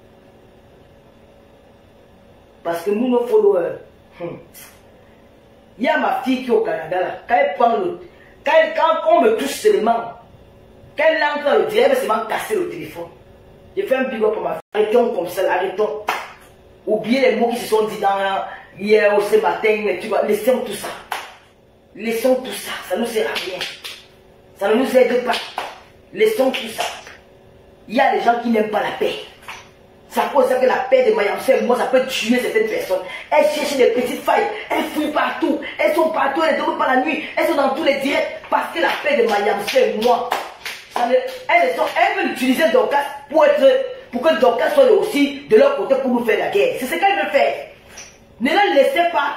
Parce que nous, nos followers, Il y a ma fille qui est au Canada là. Quand elle prend le. Quand on me touche seulement, quand elle entre dans le direct, elle va seulement casser le téléphone. Je fais un big up pour ma fille. Arrêtons comme ça, arrêtons. Oubliez les mots qui se sont dit hier ou ce matin, mais tu vois, laissons tout ça. Laissons tout ça, ça ne nous sert à rien. Ça ne nous aide pas. Laissons tout ça. Il y a des gens qui n'aiment pas la paix. Ça cause ça que la paix de Mayam Sœur, moi, ça peut tuer certaines personnes. Elles cherchent des petites failles, elles fuient partout, elles sont partout, elles ne dorment pas la nuit, elles sont dans tous les directs parce que la paix de Mayam Sœur, moi, elles veulent utiliser Dorcas pour que Dorcas soit aussi de leur côté pour nous faire la guerre. C'est ce qu'elles veulent faire. Ne la laissez pas,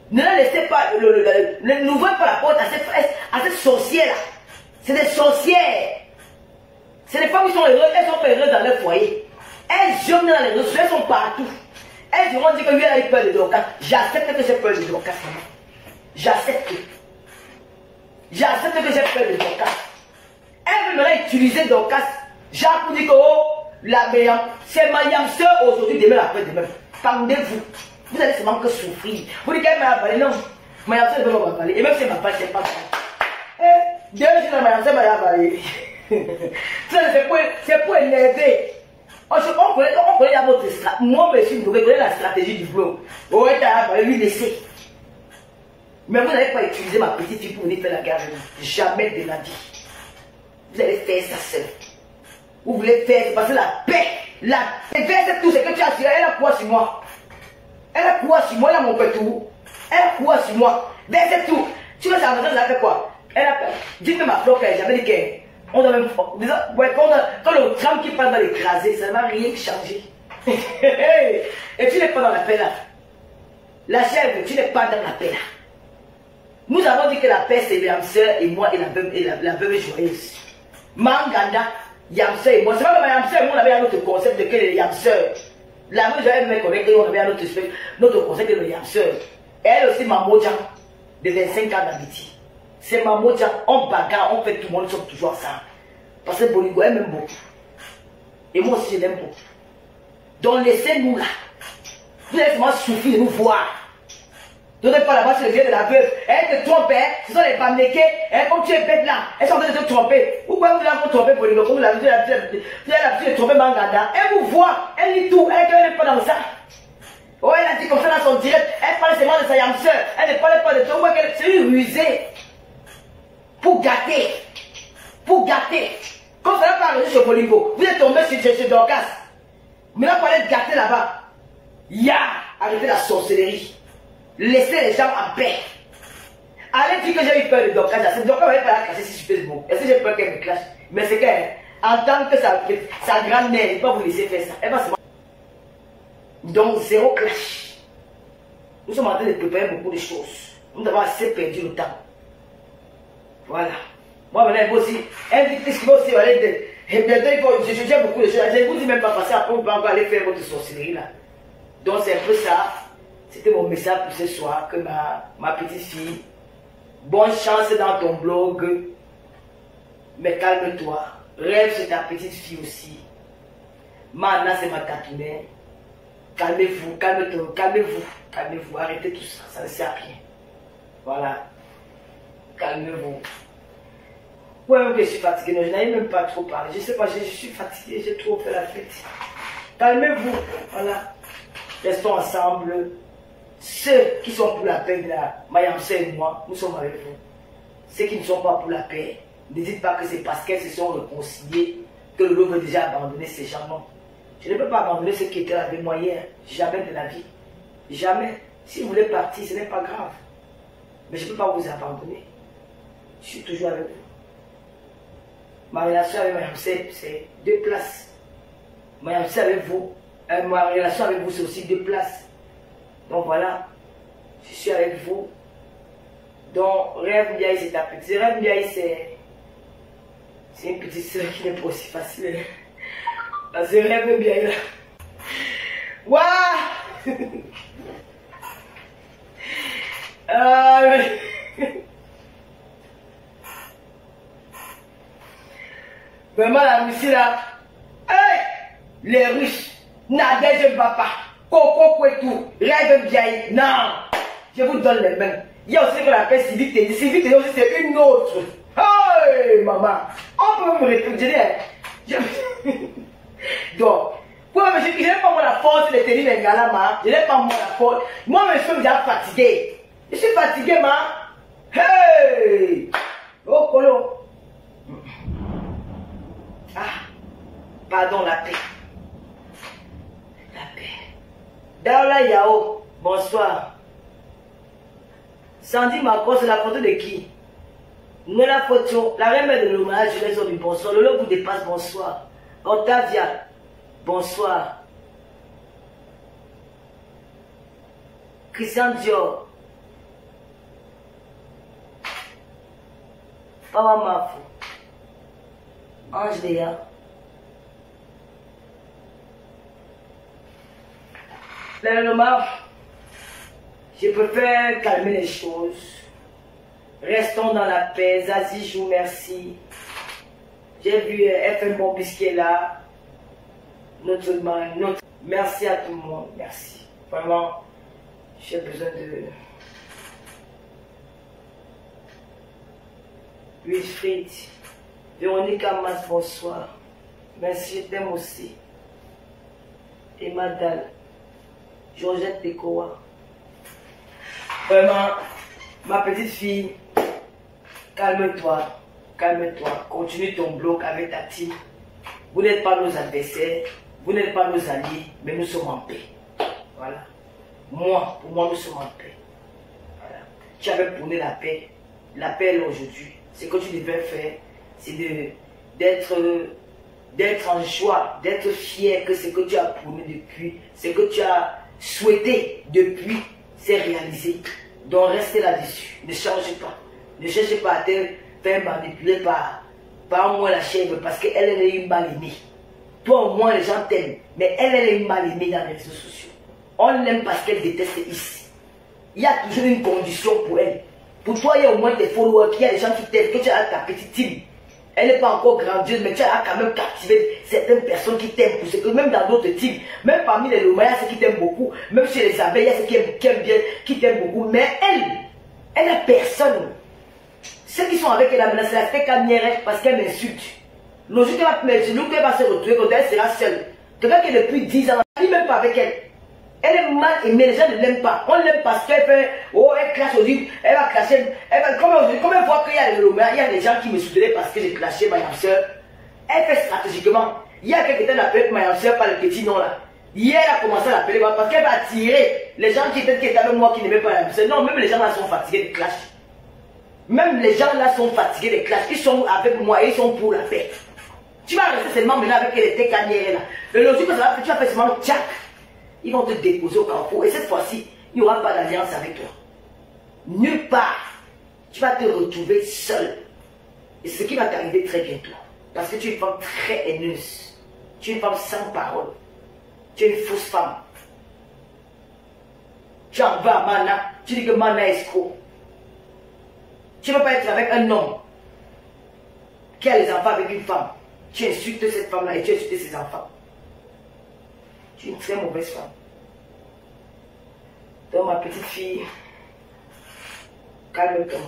n'ouvrez pas la porte à cette sorcière-là. C'est des sorcières. C'est des femmes qui sont heureuses, elles sont pas heureuses dans leur foyer. Elles jeûnent dans les réseaux, elles sont partout. Elles vont dire que lui a eu peur de Dorcas. J'accepte que j'ai peur de Dorcas. J'accepte. J'accepte que j'ai peur de Dorcas. Elles veulent maintenant utiliser Dorcas. Jacques vous dit que oh, la meilleure, c'est Mayam Sœur aujourd'hui, demain, après-demain. Pendez-vous. Vous allez seulement que souffrir. Vous dites qu'elle m'a parlé, non. Mayam Sœur ne peut pas parler. Et même si elle m'a parlé, c'est pas grave. 2 jours dans Mayam Sœur m'a parlé. C'est pour énerver. On connaît la votre stratégie. Moi, monsieur, vous connaissez la stratégie du blog. Oh, tu as parlé, lui laisser. Mais vous n'allez pas utiliser ma petite fille pour venir faire la guerre. Jamais de la vie. Vous allez faire ça seul. Vous voulez faire, c'est parce que la paix, c'est tout ce que tu as sur elle. Elle a quoi sur moi? Elle a quoi sur moi? Elle a mon père tout. Elle a quoi sur moi? C'est tout. Tu veux savoir, ça fait quoi? Elle a peur. Dites-moi ma fleur, j'avais dit qu'elle. On a même ouais, quand le tram qui passe dans l'écrasé, ça ne va rien changer. Et tu n'es pas dans la paix là. La chèvre, tu n'es pas dans la paix là. Nous avons dit que la paix c'est Mayam Sœur et moi et la veuve joyeuse. Manganda, Yam Sœur et moi. C'est pas que Mayam Sœur et moi on avait un autre concept de que les Yam Sœur. La veuve joyeuse me connaît et on avait un autre concept de Yam Sœur. Elle aussi, Mamoja, de 25 ans d'habitude. C'est Mamoja, on bagarre, on fait tout le monde, nous sommes toujours ensemble. Parce que Bolingo elle m'aime beaucoup. Et moi aussi je l'aime beaucoup. Donc laissez-nous là. Vous allez vraiment souffrir de nous voir. Donnez pas là-bas sur le vieux de la veuve. Elle te trompe, ce sont les pamnéqués. Comme tu es bête là, elles sont en train de te tromper. Pourquoi vous l'avez trompé Bolingo? Comme vous l'avez l'habitude de tromper Manganda. Elle vous voit, elle dit tout, elle n'est pas dans ça. Oh, elle a dit comme ça dans son direct. Elle parle seulement de sa Yam Sœur. Elle ne parle pas de toi. C'est une rusée. Pour gâter. Pour gâter. Comme ça n'a pas arrêté sur Bolingo. Vous êtes tombé sur Dorcas. Maintenant, vous allez gâter là-bas. Arrêtez la sorcellerie. Laissez les gens en paix. Allez dire que j'ai eu peur de Dorcas. Dorcas va pas la classer si je fais ce mot. Est-ce que j'ai peur qu'elle me clash? Mais c'est qu'elle, en tant que sa grand-mère, elle ne va pas vous laisser faire ça. Elle va se. Donc, zéro clash. Nous sommes en train de préparer beaucoup de choses. Nous avons assez perdu le temps. Voilà. Moi, maintenant, il faut aussi. Elle dit qu'est-ce qu'il faut aussi aller de. Et bientôt, il faut. Je dis beaucoup de choses. Je ne vous dis même pas passer après, on peut encore aller faire votre sorcellerie là. Donc, c'est un peu ça. C'était mon message pour ce soir. Que ma petite fille. Bonne chance dans ton blog. Mais calme-toi. Rêve sur ta petite fille aussi. Maintenant, c'est ma tatou-mère. Calmez-vous, calmez-vous, calmez-vous, calmez-vous, arrêtez tout ça, ça ne sert à rien. Voilà. Calmez-vous. Ouais, ok, je suis fatigué, non, je n'avais même pas trop parlé. Je sais pas, je suis fatigué, j'ai trop fait la fête. Calmez-vous, voilà. Restons ensemble. Ceux qui sont pour la paix de la Mayam Sœur et moi, nous sommes avec vous. Ceux qui ne sont pas pour la paix, ne dites pas que c'est parce qu'elles se sont réconciliées que le loup veut déjà abandonner ces gens, non. Je ne peux pas abandonner ceux qui étaient avec moi hier. Jamais de la vie. Jamais. Si vous voulez partir, ce n'est pas grave. Mais je ne peux pas vous abandonner. Je suis toujours avec vous. Ma relation avec Mayam Sœur, c'est 2 places. Mayam Sœur avec vous. Ma relation avec vous, c'est aussi 2 places. Donc voilà. Je suis avec vous. Donc, Rêve Ndiaye, c'est ta petite. Rêve Ndiaye, c'est une petite soeur qui n'est pas aussi facile. Parce que Rêve Ndiaye là. Waouh! Vraiment la Russie là. Hey! Les Russes. Nadège Papa. Coco Kwetou. Rêve Ndiaye. Non! Je vous donne les mains. Il y a aussi ce qu'on appelle civique technique. Civique technique aussi, c'est une autre. Hey, maman. On peut me répéter. Donc, je n'ai pas moi la force de tenir les galama. Je n'ai pas moi la force. Moi, je suis déjà fatigué. Je suis fatigué, ma. Hey! Oh, Colo. Ah, pardon, la paix. La paix. Daola Yao, bonsoir. Sandy Marcos, c'est la photo de qui? Non, la photo. La reine de l'hommage, je les ai dit bonsoir. Lolo vous dépasse, bonsoir. Octavia, bonsoir. Christian Dior. Papa Mafou. Ange Léa. Je préfère calmer les choses. Restons dans la paix. Zazie joue, merci. J'ai vu FM Bombis qui est là. Notre. Merci à tout le monde. Merci. Vraiment, j'ai besoin de. Wilfried. Véronique Amas, bonsoir. Merci, je t'aime aussi. Et Madal. Georgette Tekoa. Vraiment, ma petite fille, calme-toi, calme-toi. Continue ton bloc avec ta team. Vous n'êtes pas nos adversaires, vous n'êtes pas nos alliés, mais nous sommes en paix. Voilà. Pour moi, nous sommes en paix. Voilà. Tu avais prôné la paix. La paix aujourd'hui. Ce que tu devais faire, c'est d'être en joie, d'être fier que ce que tu as prôné depuis, ce que tu as souhaité depuis, c'est réalisé. Donc restez là-dessus. Ne changez pas. Ne cherchez pas à te faire manipuler par moi la chèvre parce qu'elle est une mal aimée. Toi au moins les gens t'aiment, mais elle est une mal aimée dans les réseaux sociaux. On l'aime parce qu'elle déteste ici. Il y a toujours une condition pour elle. Pour toi, il y a au moins des followers, il y a des gens qui t'aiment, que tu as ta petite team. Elle n'est pas encore grandieuse, mais tu as quand même captivé certaines personnes qui t'aiment. Pour ce que même dans d'autres teams, même parmi les Loma, il y a ceux qui t'aiment beaucoup. Même chez les abeilles, il y a ceux qui aiment bien, qui t'aiment beaucoup. Mais elle n'a personne. Ceux qui sont avec elle, c'est la fait camionneuse parce qu'elle m'insulte. Logique, elle va se retrouver quand elle sera seule. Quelqu'un qui est depuis 10 ans, elle n'est même pas avec elle. Elle est mal aimée, les gens ne l'aiment pas. On l'aime parce qu'elle fait, oh, elle clash aujourd'hui, elle va clasher. Comme elle voit qu'il y a il y a des gens qui me soutenaient parce que j'ai clashé ma soeur. Elle fait stratégiquement. Il y a quelqu'un qui appelle ma soeur par le petit nom là. Hier, elle a commencé à l'appeler parce qu'elle va attirer les gens qui étaient avec moi qui n'aimaient pas ma soeur. Non, même les gens là sont fatigués des clashs. Même les gens là sont fatigués des clashs. Ils sont avec moi et ils sont pour la paix. Tu vas rester seulement maintenant avec les têtes canières là. Le logique, ça va, tu vas faire seulement tchac. Ils vont te déposer au carrefour. Et cette fois-ci, il n'y aura pas d'alliance avec toi. Nulle part. Tu vas te retrouver seul. Et ce qui va t'arriver très bientôt. Parce que tu es une femme très haineuse. Tu es une femme sans parole. Tu es une fausse femme. Tu en vas à Mana. Tu dis que Mana est escroc. Tu ne peux pas être avec un homme qui a les enfants avec une femme. Tu insultes cette femme-là et tu insultes ses enfants. Tu es une très mauvaise femme. Donc ma petite fille, calme-toi.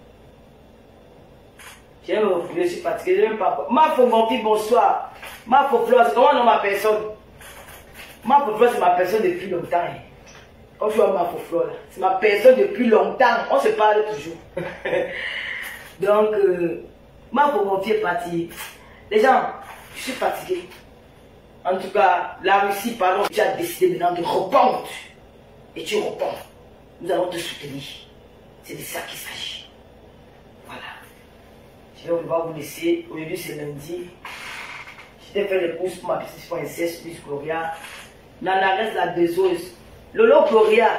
Je suis fatigué, je ne sais même pas. Ma faux mon fils, bonsoir. Ma faux fleur, c'est comment on nomme ma personne? Ma faux fleur, c'est ma personne depuis longtemps. Quand tu vois ma faux fleur, c'est ma personne depuis longtemps. On se parle toujours. Donc, ma faux mon fils est parti. Les gens, je suis fatigué. En tout cas, la Russie, pardon, tu as décidé maintenant de répondre. Et tu réponds. Nous allons te soutenir. C'est de ça qu'il s'agit. Voilà. Je vais devoir vous laisser. Aujourd'hui, c'est lundi. Je t'ai fait les courses pour ma petite princesse, plus Gloria. Nana reste la déseuse. Lolo Gloria.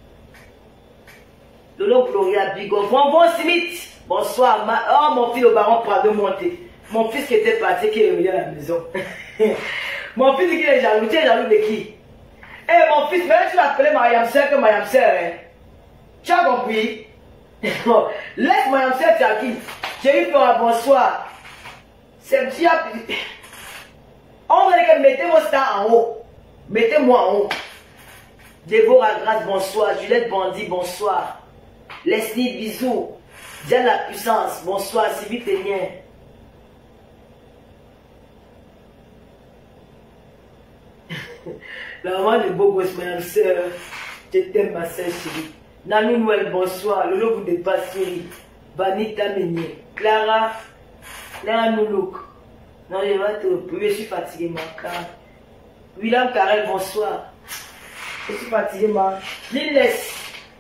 Lolo Gloria, Bigo. Bon Smith. Bonsoir. Oh, mon fils, le baron Prado monté. Mon fils qui était parti, qui est revenu à la maison. Mon fils qui est jaloux. Tu es jaloux de qui? Eh mon fils, mais tu l'appelais Mariam Sœur que Mariam Sœur, hein? Tu as compris? Laisse Mariam Sœur tranquille. J'ai eu peur, bonsoir. C'est petit. On va dire que mettez vos stars en haut. Mettez-moi en haut. Déborah Grâce, bonsoir. Juliette Bandit, bonsoir. Leslie, bisous. Diane la puissance, bonsoir, Sylvie Ténien. La maman de beau gosse, ma soeur. Je t'aime, ma soeur chérie. Nanou Noël, bonsoir. Lolo vous dépasse, chérie. Vanita Meunier. Clara Noulouk. Non, je vais te reposer. Je suis fatiguée, ma carte. William Carrel, bonsoir. Je suis fatiguée, ma. Laisse.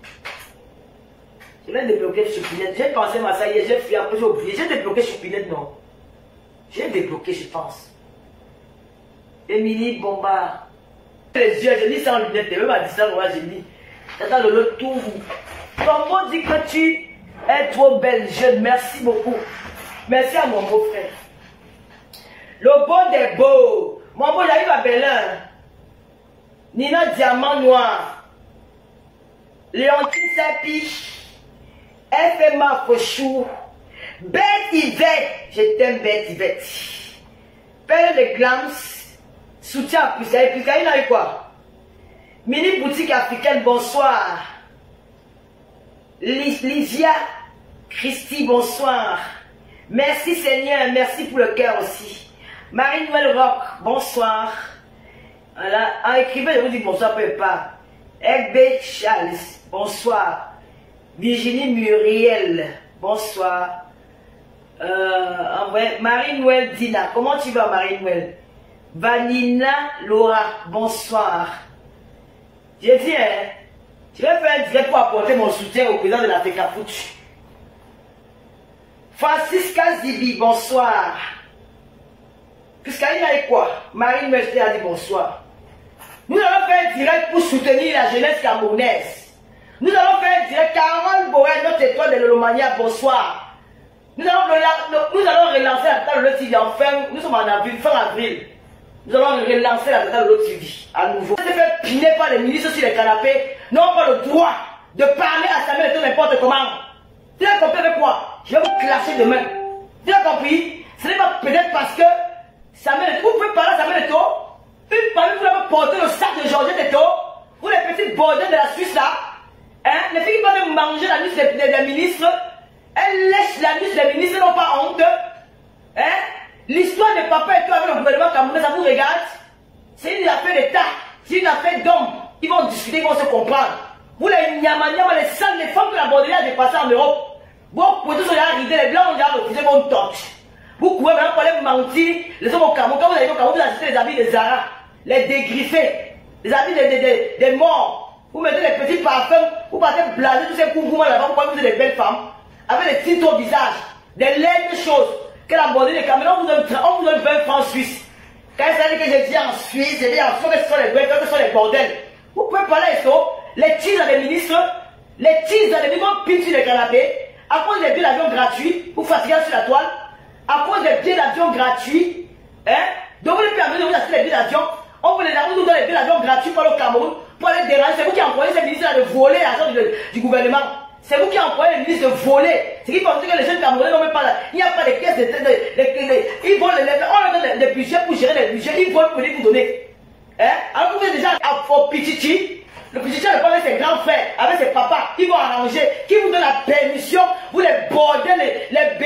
Je viens de débloquer Choupinette. J'ai pensé, ma ça y est, j'ai fui après, j'ai oublié. J'ai débloqué Choupinette, non. J'ai débloqué, je pense. Émilie Bombard. Les yeux, je lis sans lunettes, même à distance, moi je lis. T'attends le tout. Comment dit que tu es trop belle, jeune? Merci beaucoup. Merci à mon beau-frère. Le beau des beaux. Mon beau, j'arrive à Berlin. Nina Diamant Noir. Léontine Sapi. FMA Fauchou. Bête Yvette. Je t'aime, Bête Yvette. Père de Glams. Soutien à Pusaï. Pusaï, il a eu quoi? Mini boutique africaine, bonsoir. Lysia. Christy, bonsoir. Merci Seigneur, merci pour le cœur aussi. Marie-Noël Rock, bonsoir. Voilà. En écrivant, je vous dis bonsoir, peu pas. Egbe Charles, bonsoir. Virginie Muriel, bonsoir. Marie-Noël Dina, comment tu vas Marie-Noël? Vanina Laura, bonsoir. J'ai dit, hein, je vais faire un direct pour apporter mon soutien au président de la FECAFOOT. Francisca Zibi, bonsoir. Puisqu'il a dit quoi? Marie-Noël a dit bonsoir. Nous allons faire un direct pour soutenir la jeunesse camerounaise. Nous allons faire un direct. Carole Borel, notre étoile de l'Olomania, bonsoir. Nous allons relancer la table de l'autre TV enfin. Nous sommes en avril, fin avril. Nous allons relancer la table de l'autre TV à nouveau. On s'est fait piner par les ministres sur les canapés. N'ont pas le droit de parler à Samuel Eto'o n'importe comment. Tu as compris avec quoi? Je vais vous clasher demain. Tu as compris? Ce n'est pas peut-être parce que Samuel Eto'o, vous pouvez parler à Samuel Eto'o. Une parole, vous n'avez pas porté le sac de Georgette Eto'o. Ou les petites bordels de la Suisse là. Hein? Les filles qui peuvent manger la nuit des ministres. Elles lèchent la nuit des ministres, n'ont pas honte. Hein? L'histoire de papa et toi avec le gouvernement camerounais, ça vous regarde? C'est une affaire d'État, c'est une affaire d'hommes. Ils vont discuter, ils vont se comprendre. Vous les nyama, les salles, les femmes que la bordelais a dépassé en Europe. Vous pouvez tous arriver, les blancs ont déjà refusé vos torches. Vous pouvez maintenant parler mentir, les hommes au Cameroun. Quand vous allez au Cameroun, vous achetez les habits de Zara, les dégriffés, les habits des morts. Vous mettez les petits parfums, vous partez blaser tous ces coucoumas là-bas, vous voyez, vous êtes des belles femmes, avec des tintes au visage, des laides choses. Que la bordelais des Cameroun, on vous donne 20 francs suisses. Quand ça dit que j'ai dit en Suisse, j'ai dit en Suisse, que ce sont les belles, que ce sont les bordels. Vous pouvez parler à ça, les teas dans les ministres, les teas dans les ministres, pinent sur les canapés, à cause des billets d'avion gratuits, vous fatiguez sur la toile, à cause des billets d'avion gratuits, hein, donc vous ne pouvez pas vous acheter les billets d'avion, on vous nous donne les billets d'avion gratuits pour le Cameroun, pour aller déranger, c'est vous qui envoyez ces ministres-là de voler l'argent du gouvernement. C'est vous qui envoyez les ministres de voler. C'est qui pensent que les jeunes Camerounais n'ont même pas là. Il n'y a pas de caisses ils volent on leur donne des budgets pour gérer les budgets, ils volent pour les vous donner. Hein? Alors que vous êtes déjà au Pichichi, le Pichichi n'est pas avec ses grands frères, avec ses papas, ils vont arranger, qui vous donne la permission, vous les bordez,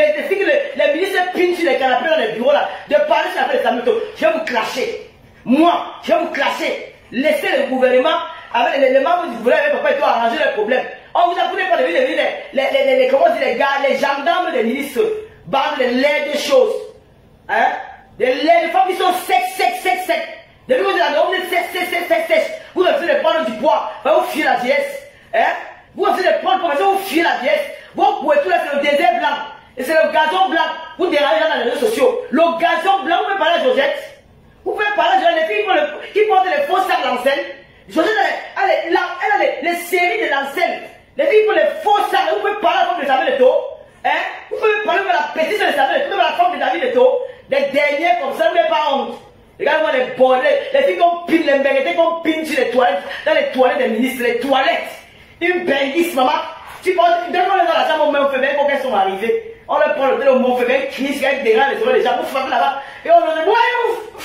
les ministres pinent sur les canapés dans les bureaux là, de parler sur l'affaire de Samuel Eto'o. Je vais vous clasher. Moi, je vais vous clasher. Laissez le gouvernement, avec les membres du gouvernement, avec papa et toi, arranger les problèmes. On vous a pris pas de les gendarmes des ministres, bande de laides choses. Hein? Des laides femmes qui sont secs. Depuis que vous êtes sèche. Vous devez les prendre du poids, vous fuyez la vieillesse. Hein? Vous devez les prendre pour vous fuyez la vieillesse. Vous pouvez tout là, c'est le désert blanc. Et c'est le gazon blanc. Vous dérangez dans les réseaux sociaux. Le gazon blanc, vous pouvez parler à Georgette. Vous pouvez parler à les filles qui portent les faux sacs Lancel. Georgette, elle a les séries de Lancel. Les filles pour les faux sacs, vous pouvez parler comme les Samuel Eto'o. Hein? Vous pouvez parler de la petite de Samuel Eto'o, de la femme de David Eto'o. Des derniers comme ça, vous n'avez pas honte. Regardez-moi les bordels, les filles qu'on pine, les benguettes qu'on pine sur les toilettes, dans les toilettes des ministres, les toilettes. Une benguisse, maman. Tu penses, donne-moi dans la chambre au Montfébin quand elles sont arrivées. On leur prend le tel au Montfébin, qui se gagne des rangs, les oreilles, les gens, vous frappez là-bas. Et on leur dit, ouais,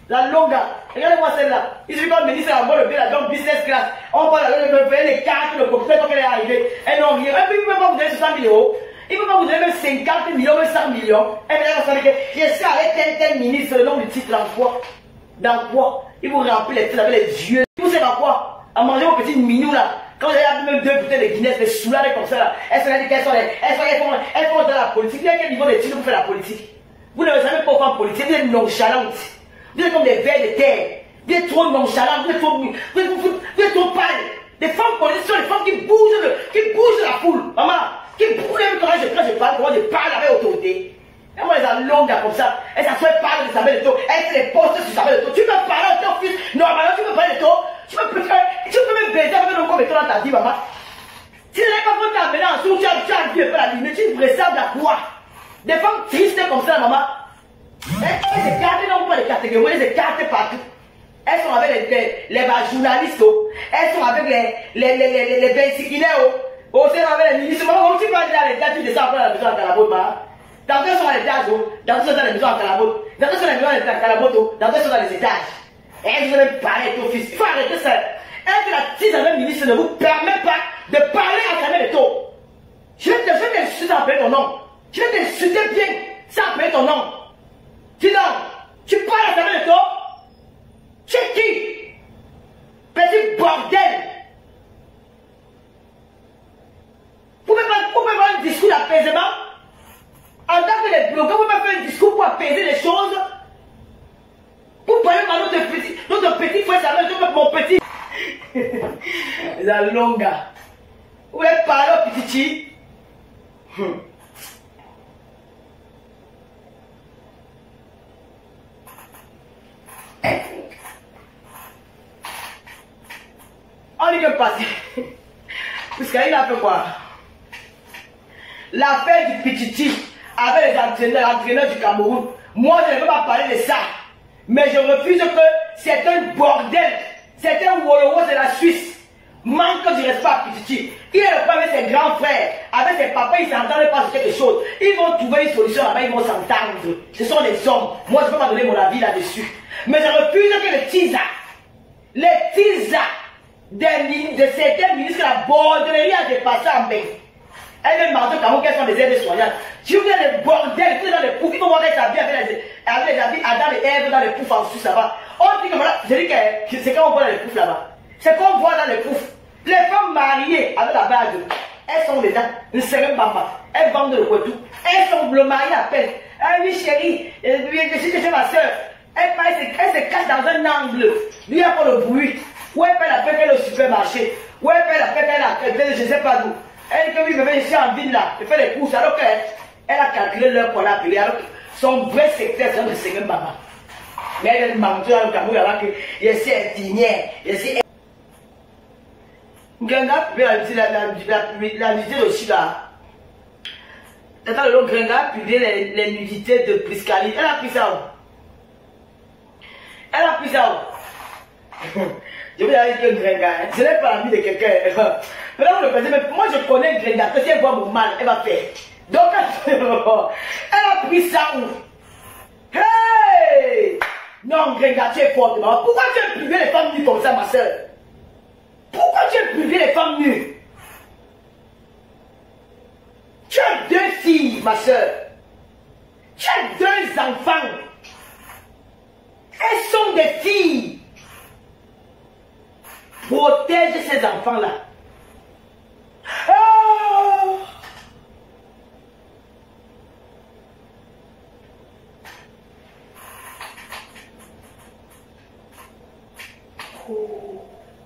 La longa. Regardez-moi celle-là. Il suffit qu'on me dise, on va le payer l'avion business class. On va le payer les cartes, le cocktail, quand elle est arrivée. Elle n'en vient. Et puis, il ne peut pas vous donner 60 000 euros. Il ne peut pas vous donner même 50 millions, même 100 millions. Et bien, vous savez que je sais avec tel ministre, le nom du titre, dans quoi? Dans quoi? Il vous remplit les titres avec les yeux. Vous savez dans quoi? À manger vos petites mignons là. Quand vous avez même 2 putains de Guinness, des soulades comme ça là. Elles sont là, elles font dans la politique. Vous avez quel niveau d'études pour faire la politique? Vous ne savez pas faire politique, vous êtes nonchalantes. Vous êtes comme des vers de terre. Vous êtes trop nonchalants, vous êtes trop pâles. Des femmes politiques sont des femmes qui bougent la foule. Maman, qui bougent quand je parle, comment je parle avec autorité. Et moi, les longues comme ça, elles s'assoient pas de Isabelle Eto, elles se les postent sur Isabelle Eto. Tu peux parler de ton fils, normalement tu peux parler de toi. Tu peux même baiser avec un homme dans ta vie, maman. Si tu n'as pas fait ta mélange, tu as vu un peu la limite, tu ressembles à quoi? Des femmes tristes comme ça, maman. Elles s'écartent, non pas les catégories, elles s'écartent partout. Elles sont avec les journalistes, elles sont avec les bensiquinaires, aussi avec les ministres. Maman, tu parles dans les gars, tu descends après la maison à Calabote, maman. Dans deux sont dans les étages, dans deux sont dans les maisons à Calabote, dans deux sont dans les maisons à Calabote, dans deux sont dans les étages. Et elles vous avez parlé de ton fils. Il faut arrêter ça. Être la petite avec ministre ne vous permet pas de parler à Samuel Eto'o. Je vais t'insulter sans appeler ton nom. Je vais t'insulter bien sans appeler ton nom. Sinon, tu parles à Samuel Eto'o. Tu es qui? Petit bordel. Vous pouvez faire un discours d'apaisement. En tant que les blogueurs, vous pouvez faire un discours pour apaiser les choses. Vous parlez à notre petit frère Samuel Eto'o, mon petit. La longa. Vous pouvez parler au petit. On y est passé. Puisqu'il a fait quoi? L'affaire du Pichichi avec les entraîneurs du Cameroun. Moi, je ne peux pas parler de ça. Mais je refuse que c'est un bordel. C'est un Wololo de la Suisse. Manque de respect à Pichichi. Il est le avec ses grands frères. Avec ses papas, ils s'entendent pas sur quelque chose. Ils vont trouver une solution là-bas, ils vont s'entendre. Ce sont des hommes. Moi, je ne peux pas donner mon avis là-dessus. Mais je refuse que les teasers de certains ministres, la bordellerie a dépassé en main. Elle vient demander comment qu'elles sont des aides soignantes. Si vous avez des bordels, vous êtes dans les poufs, il faut voir qu'elles s'habillent avec les habits Adam et Ève dans les poufs en Suisse là-bas. On dit que voilà, je dis que c'est quand on voit dans les poufs là-bas. C'est qu'on voit dans les poufs. Les femmes mariées avec la bague, elles sont déjà une sérène bamba. Elles vendent le tout. Elles sont le mari à peine. Ah oui chérie, je suis chez ma soeur. Elle se cache dans un angle. Lui a pas le bruit. Où elle fait la paix qu'elle est au supermarché. Où elle fait la paix qu'elle est je ne sais pas d'où. Elle dit que oui, mais ici en ville là, elle fait les courses alors qu'elle a calculé l'heure pour l'appeler. Alors que son vrai secteur, c'est un sérène bamba. Mais elle est mentue dans le Cameroun alors que je suis indigné. Je suis. Grenga, la nudité aussi là. Attends, le long Grenga publie les nudités de Priscali. Elle a pris ça où? Elle a pris ça où? Je vais aller dire Grenga. Ce n'est pas l'ami de quelqu'un. Mais moi je connais Grenga. Que si elle voit mon mal, elle va faire. Donc, elle a pris ça où? Hey! Non, Grenga, tu es forte. Pourquoi tu as privé les femmes nues comme ça, ma soeur? Pourquoi tu as privé les femmes nues? Tu as 2 filles, ma soeur. Tu as 2 enfants. Elles sont des filles. Protège ces enfants-là. Oh! Oh.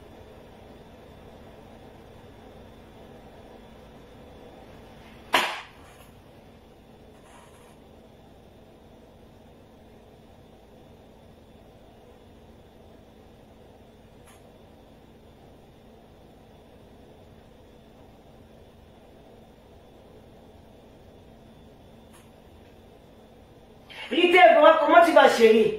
Rita, comment tu vas, chérie?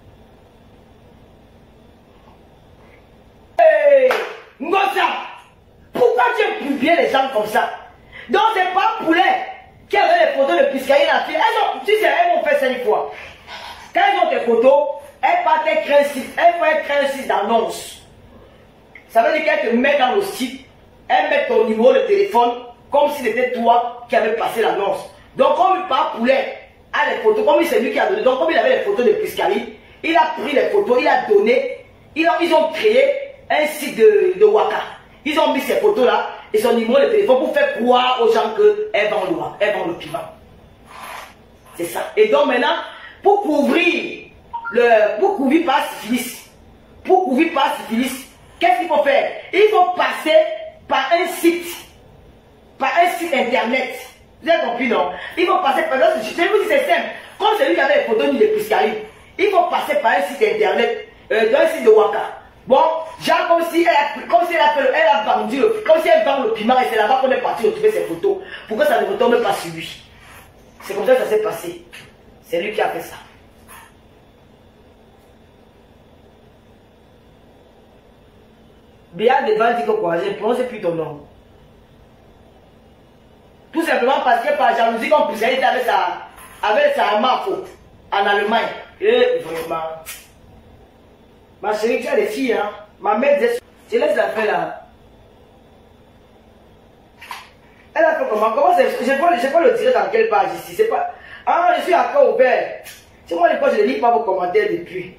Hey, Ngosa, pourquoi tu es publié les gens comme ça? Donc c'est pas Poulet qui avait les photos de Piscaï la fille. Tu sais, elles m'ont fait 5 fois. Quand elles ont tes photos, elles partent pas qu'elle crée un site, elle faut créer un site d'annonce. Ça veut dire qu'elle te met dans le site, elle met ton numéro de téléphone, comme si c'était toi qui avais passé l'annonce. Donc, comme Papa Poulet a les photos, comme c'est lui qui a donné, donc comme il avait les photos de Piscali, il a pris les photos, il a donné, ils ont créé un site de Waka. Ils ont mis ces photos-là et son numéro de téléphone pour faire croire aux gens qu'elle vend le piment. C'est ça. Et donc maintenant, pour couvrir par syphilis, qu'est-ce qu'il faut faire? Il faut passer par un site internet. Vous avez compris, non? Il faut passer par un site. Je vous dis, c'est simple. Comme celui qui avait les photos de Piscali, il faut passer par un site internet, un site de Waka. Bon, genre comme si elle a vendu, comme si elle vend le piment et c'est là-bas qu'on est parti retrouver ses photos. Pourquoi ça ne retombe pas sur lui? C'est comme ça que ça s'est passé. C'est lui qui a fait ça. Bien devant dit que quoi, je ne prononce plus ton nom. Tout simplement parce que par jalousie, comme Piscali était avec sa marque en Allemagne. Et vraiment. Ma chérie, tu as des filles, hein. Ma mère disait, je laisse la faire là. Elle a fait comment? Comment c'est? Je ne peux le dire dans quelle page ici. C'est pas. Ah, je suis encore ouvert. C'est moi, je ne lis pas vos commentaires depuis.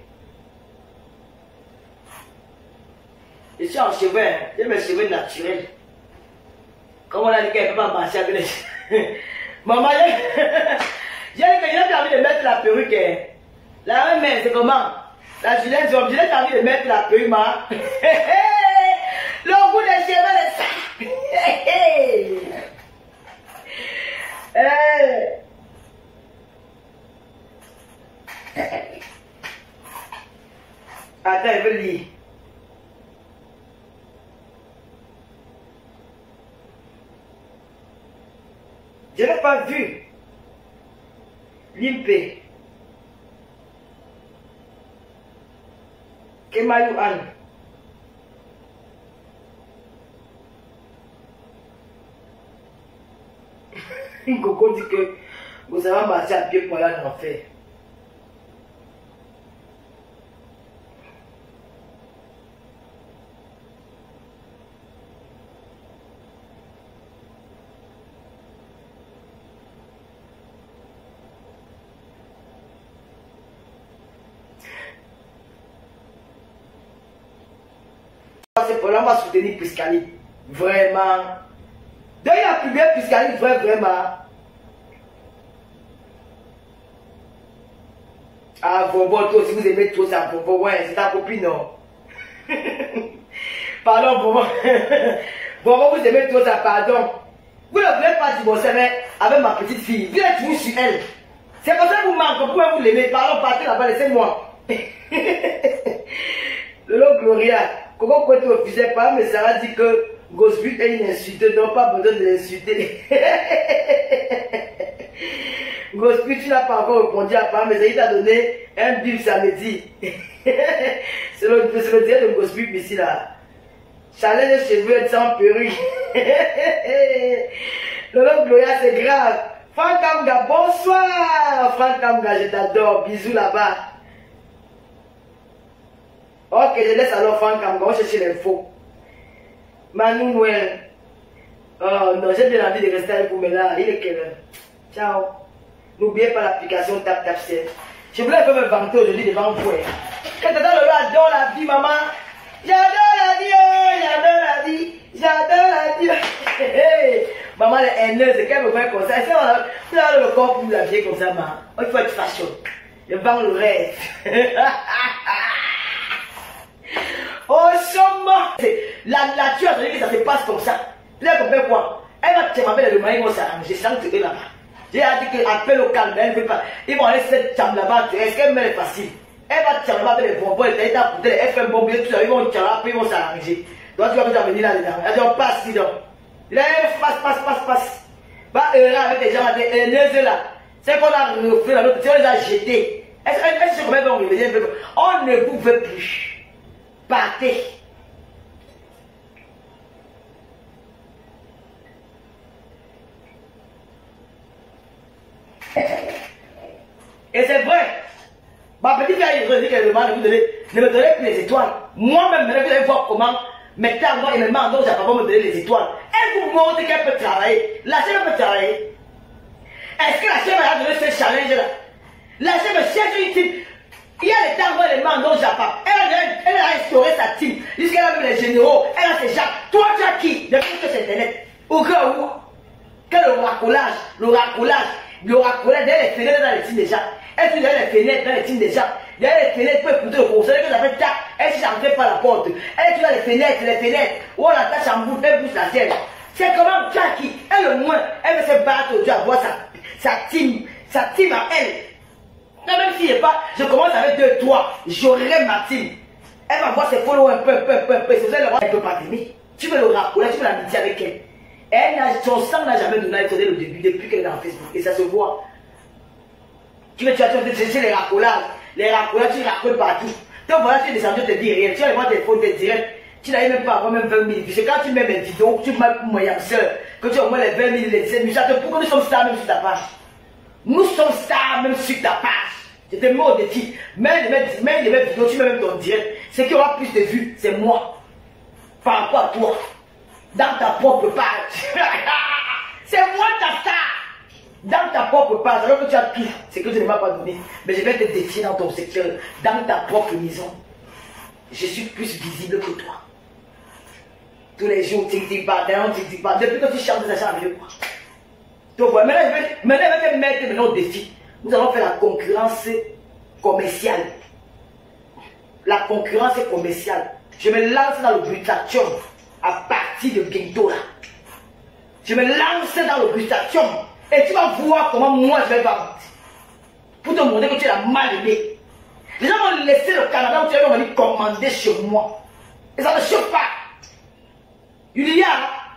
Je suis en cheveux, hein. J'ai mes cheveux naturels. Comme on a dit qu'elle ne peut pas marcher avec les cheveux. Maman, j'ai envie de mettre la perruque. Hein. La même mère, c'est comment? La Juliette, j'ai envie de mettre la perruque, ma. Le goût des cheveux, les ça. Attends, je veux lire. Je n'ai pas vu. Limpé. Kemayou Anne. Coco dit que vous allez marcher à pied pour aller en enfer. On va soutenir Piscali. Vraiment. Donc il a publié Piscali, vraiment. Ah, Bobo, toi aussi vous aimez trop ça, Bobo. Ouais, c'est ta copine, non? Pardon, Bobo. Bobo, vous aimez trop ça, pardon. Vous ne voulez pas divorcer avec ma petite fille. Vous êtes toujours sur elle. C'est pour ça que vous manquez. Pourquoi vous l'aimez? Pardon, partez là-bas, laissez-moi. Lolo Gloria. Comment quoi tu refusais pas, mais Sarah dit que Gosbut est une insulteuse, donc pas besoin de l'insulter. Gosbut, tu n'as pas encore répondu à part, mais il t'a donné un bif samedi. C'est le dire de Gosbut ici là. Chalet de cheveux sans perruque. Lolo Gloria, c'est grave. Franck Kamga, bonsoir. Franck Kamga, je t'adore. Bisous là-bas. Ok, je laisse alors Franck Kamga, on cherche l'info. Manu Noël. Oh non, j'ai bien envie de rester avec vous, mais là, il est quelle heure? Ciao. N'oubliez pas l'application TapTapSend. Je voulais un peu me vanter aujourd'hui devant vous. Quand tu adore la vie, maman. J'adore la vie, oh, j'adore la vie. J'adore la vie. Maman, elle est haineuse, qu'elle me fait comme ça. Est-ce qu'on a le corps pour l'habiller comme ça, maman? Il faut être fashion. Je vends le rêve. Oh, chômage! La nature a donné que ça se passe comme ça. Tu as compris quoi? Elle va te rappeler le moyen, ils vont s'arranger sans te là-bas. J'ai dit que appelle au calme, elle ne veut pas. Ils vont aller cette chambre là-bas, est-ce qu'elle met facile? Elle va te chambre là-bas avec les bonbons, elle fait un bonbon, tout ça, ils vont te chambre, après ils vont s'arranger. Donc tu vas venir venir là-dedans. Elle dit on passe, dis donc. Là, passe. Va avec les gens, les haineuses là. C'est qu'on a refait la nôtre, on les a jetés. Est-ce que vous on revenir? On ne vous veut plus. Partez. Et c'est vrai. Ma petite fille, elle dit qu'elle demande de ne me donner plus les étoiles. Moi-même, maintenant, vous allez voir comment maintenant, moi, il me demande donc, papa me donner les étoiles. Elle vous montre qu'elle peut travailler. La chèvre peut travailler. Est-ce que la chèvre a donné ce challenge-là? La chèvre cherche une team. Il y a les temps où elle demande donc, papa. Elle a instauré sa team. Jusqu'elle a même les généraux. Elle a ses gens. Toi, tu as qui? Depuis que c'est Internet. Au cas où, quel oracolage, derrière les fenêtres dans les teams déjà. Elle est derrière les fenêtres dans les teams déjà. Derrière les fenêtres, peut écouter le conseil que j'appelle tac. Elle s'est entrée par la porte. Elle est dans les fenêtres. Où on attache en bout, elle bouge la tête. C'est comment Jackie, elle au moins, elle veut se battre au Dieu, avoir sa team à elle. Non, même si je commence avec 2, 3, j'aurai ma team. Elle va voir ses followers un peu. C'est ça, elle ne peut pas t'aimer. Tu veux le racoler, tu veux l'amitié avec elle. Son sang n'a jamais donné à étonner le début, depuis qu'elle est dans Facebook. Et ça se voit. Tu as cherché les racolages. Les racolages, tu racoles partout. Donc voilà, tu es descendu, tu te dis rien. Tu vas voir tes photos, tu te dirais. Tu n'arrives même pas à avoir même 20 000 vues. C'est quand tu mets mes vidéos, tu mets moyen seul, que tu as au moins les 20 000, les 17 000. Pourquoi nous sommes stars même sur ta page? Nous sommes stars même sur ta page. Je te mets au défi. Même de mes vidéos, tu mets même ton direct. Ce qui aura plus de vues, c'est moi. Par rapport à toi. Dans ta propre page. C'est moi ta star. Dans ta propre page, alors que tu as tout, c'est que tu ne m'as pas donné. Mais je vais te défier dans ton secteur, dans ta propre maison. Je suis plus visible que toi. Tous les jours, tu ne dis pas, depuis que tu chantes des achats avec moi. Donc voilà, maintenant, je vais te mettre maintenant au défi. Nous allons faire la concurrence commerciale. La concurrence commerciale. Je me lance dans le glutathium à partir de bientôt là. Je me lance dans le glutathium et tu vas voir comment moi je vais vendre. Pour te montrer que tu l'as mal aimé. Les gens vont laisser le Canada où tu vas venir commander chez moi. Et ça ne choque pas. Il y a.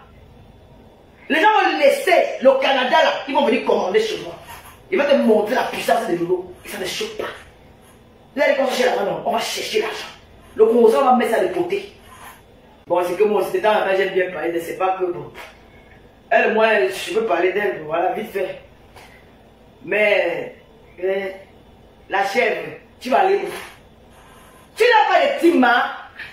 Les gens vont laisser le Canada là, ils vont venir commander chez moi. Ils vont te montrer la puissance de l'euro. Et ça ne choque pas. Là, les chercher l'argent, non, on va chercher l'argent. Le conseil, on va mettre ça de côté. Bon, c'est que moi, c'était dans la page, j'aime bien parler de c'est pas que bon. Elle, moi, je veux parler d'elle, voilà, vite fait. Mais, la chèvre, tu vas aller où? Tu n'as pas de team, hein?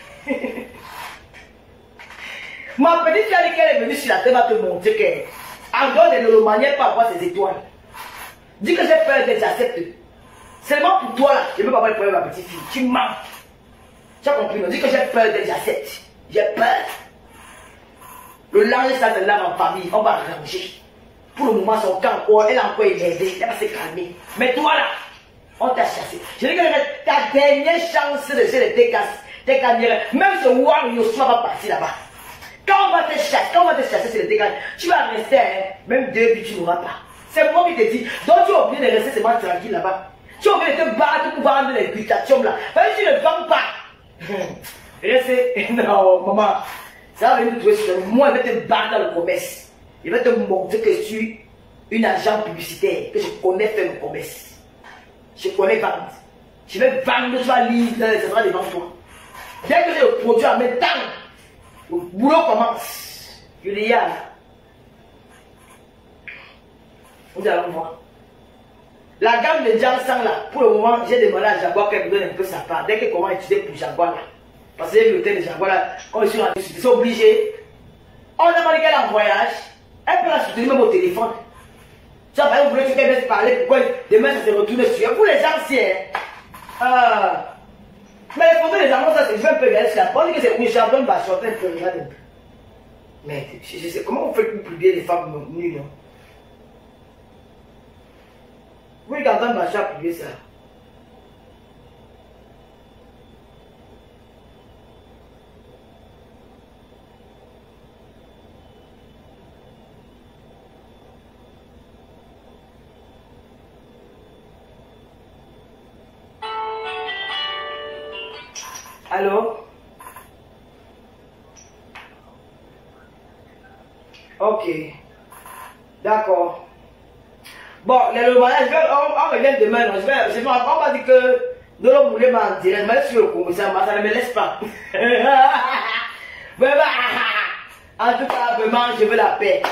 Ma petite fille a dit qu'elle est venue sur la terre, va te montrer qu'en dehors de ne manière pas avoir ses étoiles. Dis que j'ai peur d'être j'accepte. Seulement pour toi là, je ne peux pas avoir le problème ma petite fille. Tu mens. Tu as compris, non? Dis que j'ai peur d'être j'accepte. J'ai peur. Le linge, ça se lave en famille. On va ranger. Pour le moment, son camp encore, elle a encore énervé. Elle va se calmer. Mais toi là, on t'a chassé. Je dis que ta dernière chance de se décasser. Même ce Wario va partir là-bas. Quand on va te chasser, c'est le dégâts. Tu vas rester, hein, même 2 buts, tu n'auras pas. C'est moi qui te dis. Donc tu es obligé de rester seulement tranquille là-bas. Tu es obligé de te battre pour vendre les glutathium là. Parce que tu ne vends pas. Restez. Non, maman. Ça va venir trouver sur moi, il va te battre dans le commerce. Il va te montrer que je suis une agent publicitaire, que je connais faire le commerce. Je connais vendre. Je vais vendre, tu vas lire, ça sera devant toi. Dès que j'ai le produit en même temps, le boulot commence. Je dis, là. Nous allons voir. La gamme de Jansan là, pour le moment, j'ai demandé à Jaguar qu'elle me donne un peu sa part. Dès qu'elle commence à utiliser pour Jaguar là. Parce que le thème de Jaguar là, quand je suis rentré, c'est obligé. On a demandé qu'elle est en voyage. Elle peut la soutenir même au téléphone. Tu vois, par exemple, vous voulez qu'elle laisse parler, pourquoi demain ça se retourne sur elle. Pour les anciens. Mais les photos des amants, ça c'est un peu réel. On dit que c'est une chardonne, va chanter un peu, regarde un peu. Mais je sais comment vous faites pour publier les femmes nues, non? Vous voulez qu'entendre ma chat publier ça? Allô? Ok. D'accord. Bon, le mariage, on revient demain. On va dire que nous l'avons voulu m'en dire. Mais sur le Congo, ça ne me laisse pas. Vraiment, en tout cas, vraiment, je veux la paix.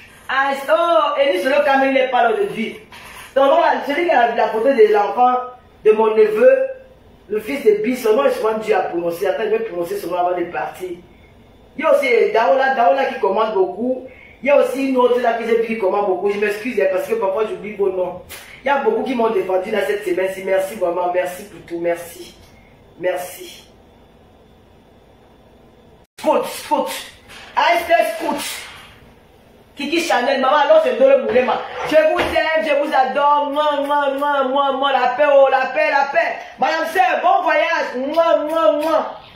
Oh, Elie, c'est le caméra, il n'est pas là aujourd'hui. Donc, celui qui a la photo de l'enfant, de mon neveu, le fils de Bi. Son nom est souvent dur à prononcer. Attends, je vais prononcer son nom avant de partir. Il y a aussi Daola qui commande beaucoup. Il y a aussi une autre là qui commande beaucoup. Je m'excuse parce que parfois j'oublie vos noms. Il y a beaucoup qui m'ont défendu dans cette semaine-ci. Merci vraiment, merci pour tout, merci. Merci. Scout. Scout. Kiki Chanel, maman, alors c'est Dole Moulema. Je vous aime, je vous adore. Moi, la paix, oh, la paix. Madame Sœur, bon voyage. Moi.